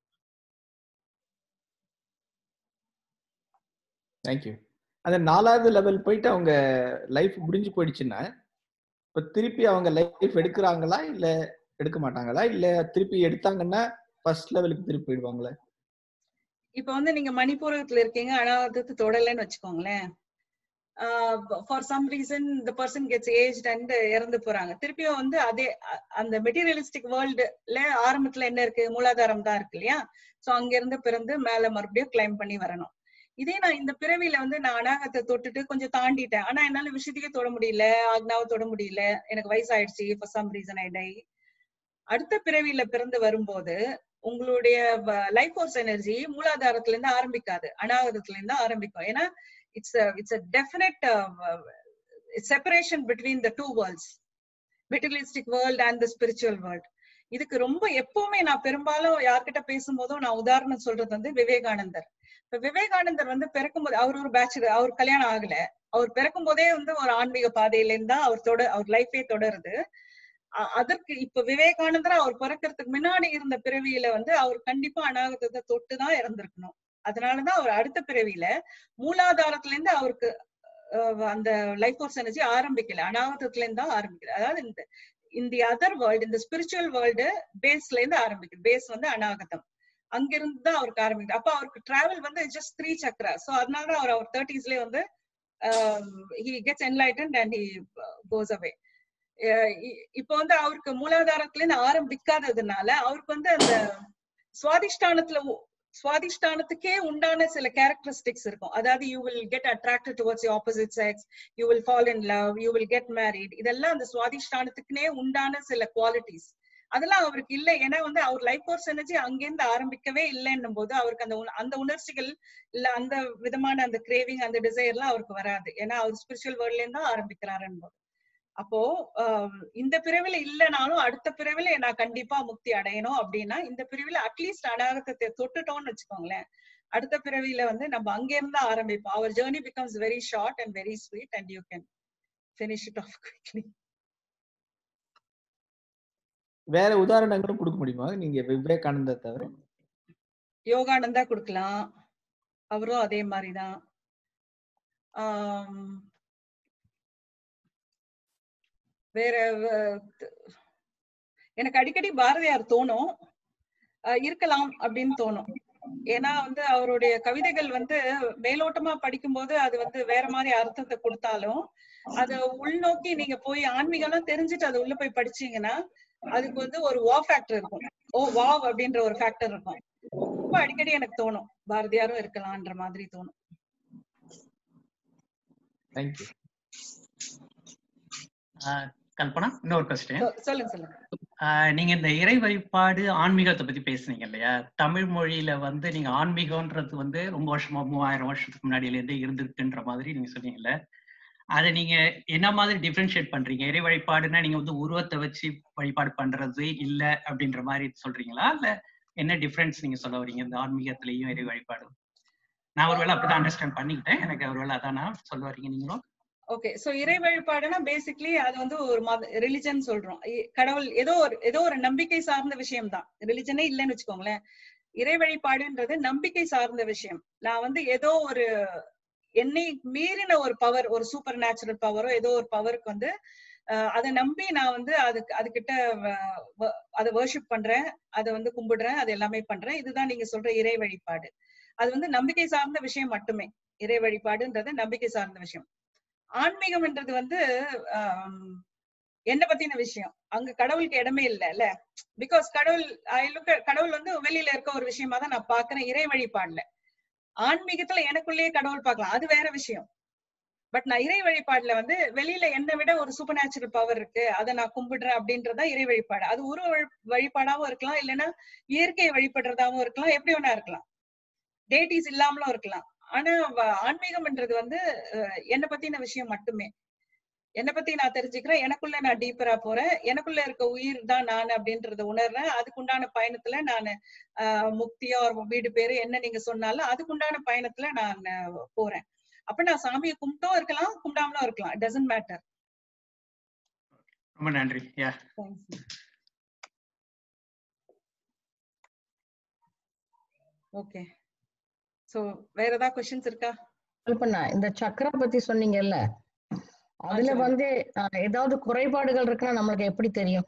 தேங்க்யூ. அந்த 4வது லெவல் போயிட்டு அவங்க லைஃப் முடிஞ்சு போயிடுச்சுன்னா இப்ப திருப்பி அவங்க லைஃப் எடுக்கிறாங்களா இல்ல எடுக்க மாட்டாங்களா, இல்ல திருப்பி எடுத்தாங்கன்னா ஃபர்ஸ்ட் லெவலுக்கு திருப்பி போயிடுவாங்களா? இப்ப வந்து நீங்க மணிப்பூரகத்துல இருக்கீங்க, அனாவதத்தை தொடலைன்னு வச்சுக்கோங்களேன். For some reason the person gets aged and இறந்து போறாங்க. திருப்பியும் வந்து அதே அந்த மெட்டீரியலிஸ்டிக் வேர்ல்டுல ஆரம்பத்துல என்ன இருக்கு, மூலாதாரம் தான் இருக்கு இல்லையா. சோ அங்க இருந்து பிறந்து மேல மறுபடியும் கிளைம் பண்ணி வரணும். இதே நான் இந்த பிறவியில வந்து நான் அனாகத்தை தொட்டுட்டு கொஞ்சம் தாண்டிட்டேன், ஆனா என்னால விஷயத்தையே தொட முடியல, ஆக்னாவை தொட முடியல, எனக்கு வயசாயிடுச்சு, for some reason I die. அடுத்த பிறவியில பிறந்து வரும்போது உங்களுடைய லைஃப் ஃபோர்ஸ் எனர்ஜி மூலாதாரத்துல இருந்து ஆரம்பிக்காது, அனாகதத்துல இருந்து ஆரம்பிக்கும். ஏன்னா it's a definite separation between the two worlds, materialistic world and the spiritual world. இதுக்கு ரொம்ப எப்பவுமே நான் பெரும்பாலும் யார்கிட்ட பேசும்போதும் நான் உதாரணம் சொல்றது வந்து விவேகானந்தர். இப்ப விவேகானந்தர் வந்து பிறக்கும்போது அவர் ஒரு பேச்சுலர், அவர் கல்யாணம் ஆகல. அவர் பிறக்கும் போதே வந்து ஒரு ஆன்மீக பாதையில இருந்தா அவர் லைஃபே தொடருது. அதற்கு இப்ப விவேகானந்தர் அவர் பிறக்கிறதுக்கு முன்னாடி இருந்த பிறவியில வந்து அவர் கண்டிப்பா அனாகதத்தை தொட்டுதான் இறந்திருக்கணும். அதனாலதான் அவர் அடுத்த பிறவியில மூலாதாரத்துல இருந்து அவருக்கு அந்த லைஃப் ஃபோர்ஸ் எனர்ஜி ஆரம்பிக்கல, அனாகதத்துல இருந்து தான் ஆரம்பிக்கல. அதாவது இந்த அதர் வேர்ல்டு, இந்த ஸ்பிரிச்சுவல் வேர்ல்டு பேஸ்ல இருந்து ஆரம்பிக்குது. பேஸ் வந்து அனாகதம், அங்கிருந்து தான் அவருக்கு ஆரம்பிக்குது. அப்ப அவருக்கு டிராவல் வந்து ஜஸ்ட் 3 சக்ரா. சோ அதனாலதான் அவர் 30ஸ்லயே வந்து he gets enlightened and he goes away. இப்ப வந்து அவருக்கு மூலாதாரத்துல இருந்து ஆரம்பிக்காததுனால அவருக்கு வந்து அந்த சுவாதிஷ்டானத்துக்கே உண்டான சில கேரக்டரிஸ்டிக்ஸ் இருக்கும். அதாவது you will get attracted towards the opposite sex, you will fall in love, you will get married. இதெல்லாம் அந்த சுவாதிஷ்டானத்துக்குனே உண்டான சில குவாலிட்டிஸ். அதெல்லாம் அவருக்கு இல்லை. ஏன்னா வந்து அவர் லைஃப் ஃபோர்ஸ் எனர்ஜி அங்கிருந்து ஆரம்பிக்கவே இல்லைன்னும் போது அவருக்கு அந்த உணர்ச்சிகள் இல்ல, அந்த விதமான அந்த கிரேவிங், அந்த டிசைர் எல்லாம் அவருக்கு வராது. ஏன்னா அவர் ஸ்பிரிச்சுவல் வேர்ல்ட்ல இருந்து தான் ஆரம்பிக்கிறாருன்னு போது. அப்போ இந்த பிறவில இல்லைனாலும் அடுத்த பிறவில நான் கண்டிப்பா முக்தி அடையணும் அப்படின்னா இந்த பிறவில அட்லீஸ்ட் அனாகதத்தை தொட்டுட்டோம்னு வச்சுக்கோங்களேன், அடுத்த பிறவில வந்து நம்ம அங்க இருந்து ஆரம்பிப்போம். Our journey becomes very short and very sweet and you can finish it off quickly. வேற உதாரணங்களும் கொடுக்க முடியுமா நீங்க விவேகானந்தா தவிர? யோகானந்தா கொடுக்கலாம், அவரும் அதே மாதிரிதான். வேற எனக்கு அடிக்கடி பாரதியார் தோணும், இருக்கலாம் அப்படின்னு தோணும். ஏன்னா வந்து அவருடைய கவிதைகள் வந்து மேலோட்டமா படிக்கும்போது அது வந்து வேற மாதிரி அர்த்தத்தை கொடுத்தாலும் அத உள்நோக்கி நீங்க போய் ஆன்மீகம் தெரிஞ்சுட்டு அது உள்ள போய் படிச்சீங்கன்னா அதுக்கு வந்து ஒரு வா ஃபேக்டர் இருக்கும். ஓ வாவ் அப்படின்ற ஒரு ஃபேக்டர் இருக்கும். ரொம்ப அடிக்கடி எனக்கு தோணும் பாரதியாரும் இருக்கலாம்ன்ற மாதிரி தோணும். தேங்க்யூ. கல்பனா, இன்னொரு கொஸ்டின். சொல்லுங்க. நீங்க இந்த இறை வழிபாடு ஆன்மீகத்தை பத்தி பேசுனீங்க இல்லையா? தமிழ் மொழியில வந்து நீங்க ஆன்மீகம்ன்றது வந்து ரொம்ப வருஷமா 3000 வருஷத்துக்கு முன்னாடியில இருந்தே இருந்திருக்குன்ற மாதிரி நீங்க சொன்னீங்கல்ல, அதை நீங்க என்ன மாதிரி டிஃபரன்ஷியேட் பண்றீங்க? இறை வழிபாடுன்னா நீங்க வந்து உருவத்தை வச்சு வழிபாடு பண்றது இல்ல அப்படின்ற மாதிரி சொல்றீங்களா, இல்ல என்ன டிஃபரன்ஸ் நீங்க சொல்ல வரீங்க இந்த ஆன்மீகத்திலையும் இறை வழிபாடு? நான் ஒருவேளை அப்படிதான் அண்டர்ஸ்டாண்ட் பண்ணிக்கிட்டேன், எனக்கு ஒருவேளை அதான் நான் சொல்ல வரீங்க நீங்களும். ஓகே, சோ இறை வழிபாடுனா பேசிக்கலி அது வந்து ஒரு ரிலிஜன் சொல்றோம். கடவுள் ஏதோ ஒரு நம்பிக்கை சார்ந்த விஷயம் தான். ரிலிஜனே இல்லைன்னு வச்சுக்கோங்களேன். இறை வழிபாடுன்றது நம்பிக்கை சார்ந்த விஷயம். நான் வந்து ஏதோ ஒரு என்னை மீறின ஒரு பவர், ஒரு சூப்பர் நேச்சுரல் பவரோ ஏதோ ஒரு பவருக்கு வந்து அதை நம்பி நான் வந்து அதுகிட்ட அதை வர்ஷிப் பண்றேன், அதை வந்து கும்பிடுறேன், அது எல்லாமே பண்றேன். இதுதான் நீங்க சொல்ற இறை வழிபாடு. அது வந்து நம்பிக்கை சார்ந்த விஷயம் மட்டுமே. இறை வழிபாடுன்றது நம்பிக்கை சார்ந்த விஷயம். ஆன்மீகம்ன்றது வந்து என்ன பத்தின விஷயம். அங்க கடவுளுக்கு இடமே இல்ல. பிகாஸ் கடவுள் வந்து வெளியில இருக்க ஒரு விஷயமா தான் நான் பாக்குறேன் இறை வழிபாடுல. ஆன்மீகத்துல எனக்குள்ளேயே கடவுள் பார்க்கலாம், அது வேற விஷயம். பட் நான் இறை வழிபாடுல வந்து வெளியில என்னை விட ஒரு சூப்பர் நேச்சுரல் பவர் இருக்கு, அதை நான் கும்பிடுறேன் அப்படின்றதா இறை வழிபாடு. அது உருவ வழிபாடாவும் இருக்கலாம், இல்லைன்னா இயற்கையை வழிபடுறதாவும் இருக்கலாம், எப்படி வேணா இருக்கலாம், டேட்டிஸ் இல்லாமலும் இருக்கலாம். ஆனா ஆன்மீகம்ன்றது வந்து என்னை பத்தின விஷயம் மட்டுமே. என்னை பத்தி நான் தெரிஞ்சுக்கிறேன், எனக்குள்ள நான் டீப்பரா போறேன், எனக்குள்ள இருக்க உயிர் தான் நான் அப்படின்றத உணர்றேன். அதுக்குண்டான பயணத்துல நான் முக்தியா ஒரு வீடு பேரு என்ன நீங்க சொன்னாலும் அதுக்குண்டான பயணத்துல நான் போறேன். அப்ப நான் சாமியை கும்பிட்டும் இருக்கலாம், கும்பிடாமலும் இருக்கலாம். It doesn't matter. ரொம்ப நன்றி. ஓகே, சோ வேற ஏதாவது क्वेश्चंस இருக்கா? இந்த சக்கரா பத்தி சொன்னீங்கல்ல, அதுல வந்து ஏதாவது குறைபாடுகள் இருக்குன்னா நம்மளுக்கு எப்படி தெரியும்?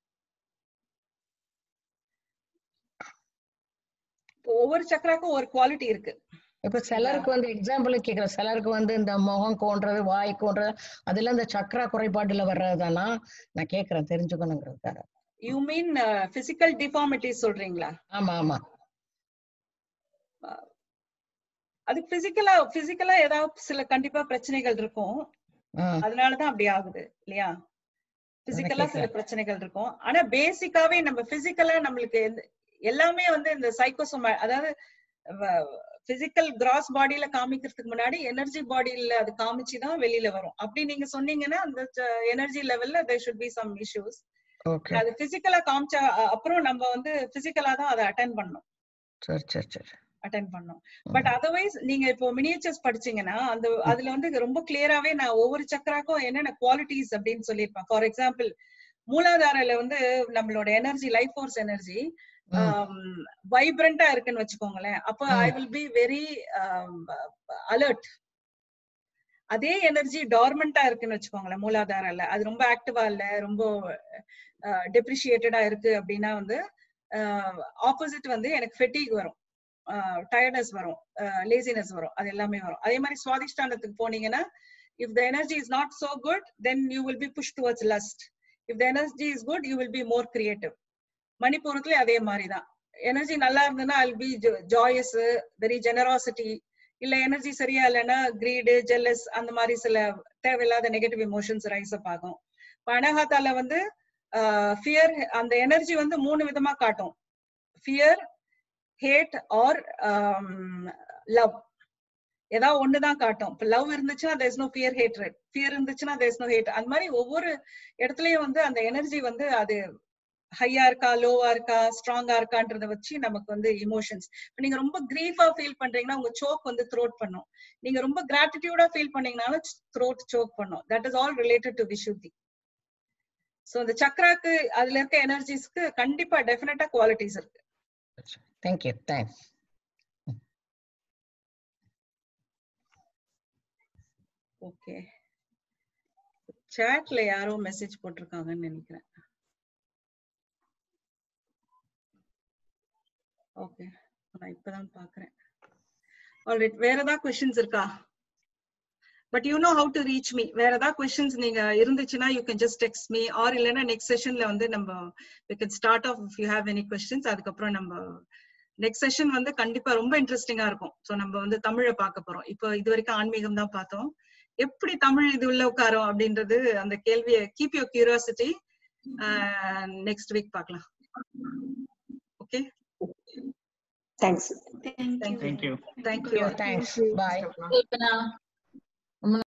ஒவ்வொரு சக்கராக்கும் ஒரு குவாலிட்டி இருக்கு. இப்ப சிலருக்கு வந்து எக்ஸாம்பிள் கேக்குறேன், சிலருக்கு வந்து இந்த முகம் கோன்றது, வாய் கோன்றது, அதெல்லாம் இந்த சக்கரா குறைபாடுல வர்றதுதானா நான் கேக்குறேன், தெரிஞ்சுக்கணுங்கிறதுக்காக. யூ மீன் பிசிக்கல் டிஃபார்மிட்டிஸ் சொல்றீங்களா? ஆமா ஆமா. அது பிசிக்கலா ஏதாவது சில கண்டிப்பா பிரச்சனைகள் இருக்கும், அதனாலதான் அப்படி ஆகுது இல்லையா? பிசிக்கலா சில பிரச்சனைகள் இருக்கும். ஆனா பேசிக்காவே நம்ம பிசிக்கலா நம்மளுக்கு எல்லாமே வந்து இந்த சைக்கோசோமா, அதாவது பிசிக்கல் கிராஸ் பாடியில காமிக்கிறதுக்கு முன்னாடி எனர்ஜி பாடியில அது காமிச்சுதான் வெளியில வரும். அப்படி நீங்க சொன்னீங்கன்னா அந்த எனர்ஜி லெவல்ல there should be some issues. அது பிசிக்கலா காமிச்சா அப்புறம் நம்ம வந்து பிசிக்கலா தான் அதை அட்டெண்ட் பண்ணணும். அட்டெண்ட் பண்ணோம். பட் அதர்வைஸ் நீங்க இப்போ மினியேச்சர்ஸ் படிச்சீங்கன்னா அந்த அதுல வந்து ரொம்ப கிளியராவே நான் ஒவ்வொரு சக்கராக்கும் என்னென்ன குவாலிட்டிஸ் அப்படின்னு சொல்லியிருப்பேன். ஃபார் எக்ஸாம்பிள் மூலாதாரில வந்து நம்மளோட எனர்ஜி, லைஃப் ஃபோர்ஸ் எனர்ஜி வைப்ரண்டா இருக்குன்னு வச்சுக்கோங்களேன். அப்ப I will be very alert. அதே எனர்ஜி டார்மெண்டா இருக்குன்னு வச்சுக்கோங்களேன் மூலாதாரில, அது ரொம்ப ஆக்டிவா இல்ல, ரொம்ப டெப்ரிஷியேட்டடா இருக்கு அப்படின்னா வந்து ஆப்போசிட் வந்து எனக்கு ஃபெட்டிக் வரும், டயர்ட்னஸ் வரும், லேசினஸ் வரும், அது எல்லாமே வரும். அதே மாதிரி சுவாதிஷ்டானத்துக்கு போனீங்கன்னா if the energy is not so good then you will be pushed towards lust. If the energy is good you will be more creative. மணிப்பூரத்துல அதே மாதிரிதான். எனர்ஜி நல்லா இருந்ததுன்னா I'll be joyous, very generosity. இல்ல எனர்ஜி சரியா இல்லைன்னா greed, jealous, அந்த மாதிரி சில தேவையில்லாத நெகட்டிவ் எமோஷன்ஸ் ரைஸ் அப் ஆகும். அனஹாத்தால வந்து ஃபியர், அந்த எனர்ஜி வந்து 3 விதமா காட்டும்: ஃபியர், ஹேட் ஆர் லவ். ஏதாவது ஒண்ணுதான் காட்டும். இப்ப லவ் இருந்துச்சுன்னா there is no fear, hatred. Fear இருந்துச்சுன்னா there is no hate. அந்த மாதிரி ஒவ்வொரு இடத்துலயும் வந்து அந்த எனர்ஜி வந்து அது ஹையா இருக்கா, லோவா இருக்கா, ஸ்ட்ராங்கா இருக்கான்றத வச்சு நமக்கு வந்து இமோஷன்ஸ். இப்ப நீங்க ரொம்ப கிரீஃபா ஃபீல் பண்றீங்கன்னா உங்க சோக் வந்து த்ரோட் பண்ணும். நீங்க ரொம்ப கிராட்டிடியூடா ஃபீல் பண்ணீங்கனாலும் த்ரோட் சோக் பண்ணும். That is all related to Vishuddhi. So இந்த சக்கராக்கு அதுல இருக்க எனர்ஜிஸ்க்கு கண்டிப்பா டெஃபினட்டா குவாலிட்டிஸ் இருக்கு. Thank you, thanks. ஓகே, சாட்ல யாரோ மெசேஜ் போட்டிருக்காங்கன்னு நினைக்கிறேன். ஓகே, நான் இப்பதான் பாக்குறேன். ஆல்ரைட், வேற ஏதாவது क्वेश्चंस இருக்கா? But you know how to reach me. வேற ஏதாவது क्वेश्चंस நீங்க இருந்துச்சுன்னா you can just text me, or இல்லனா நெக்ஸ்ட் செஷன்ல வந்து நம்ம we can start off if you have any questions. அதுக்கு அப்புறம் நம்ம நெக்ஸ்ட் செஷன் வந்து கண்டிப்பா ரொம்ப இன்ட்ரெஸ்டிங்கா இருக்கும். சோ நம்ம வந்து தமிழை பார்க்க போறோம். இப்போ இது வரைக்கும் ஆன்மீகம் தான் பார்த்தோம். எப்படி தமிழ் இது உள்ள உட்காரும் அப்படின்றது அந்த கேள்வியை keep your curiosity. Next week பார்க்கலாம். Okay, thanks. Thank you. Thanks. Bye.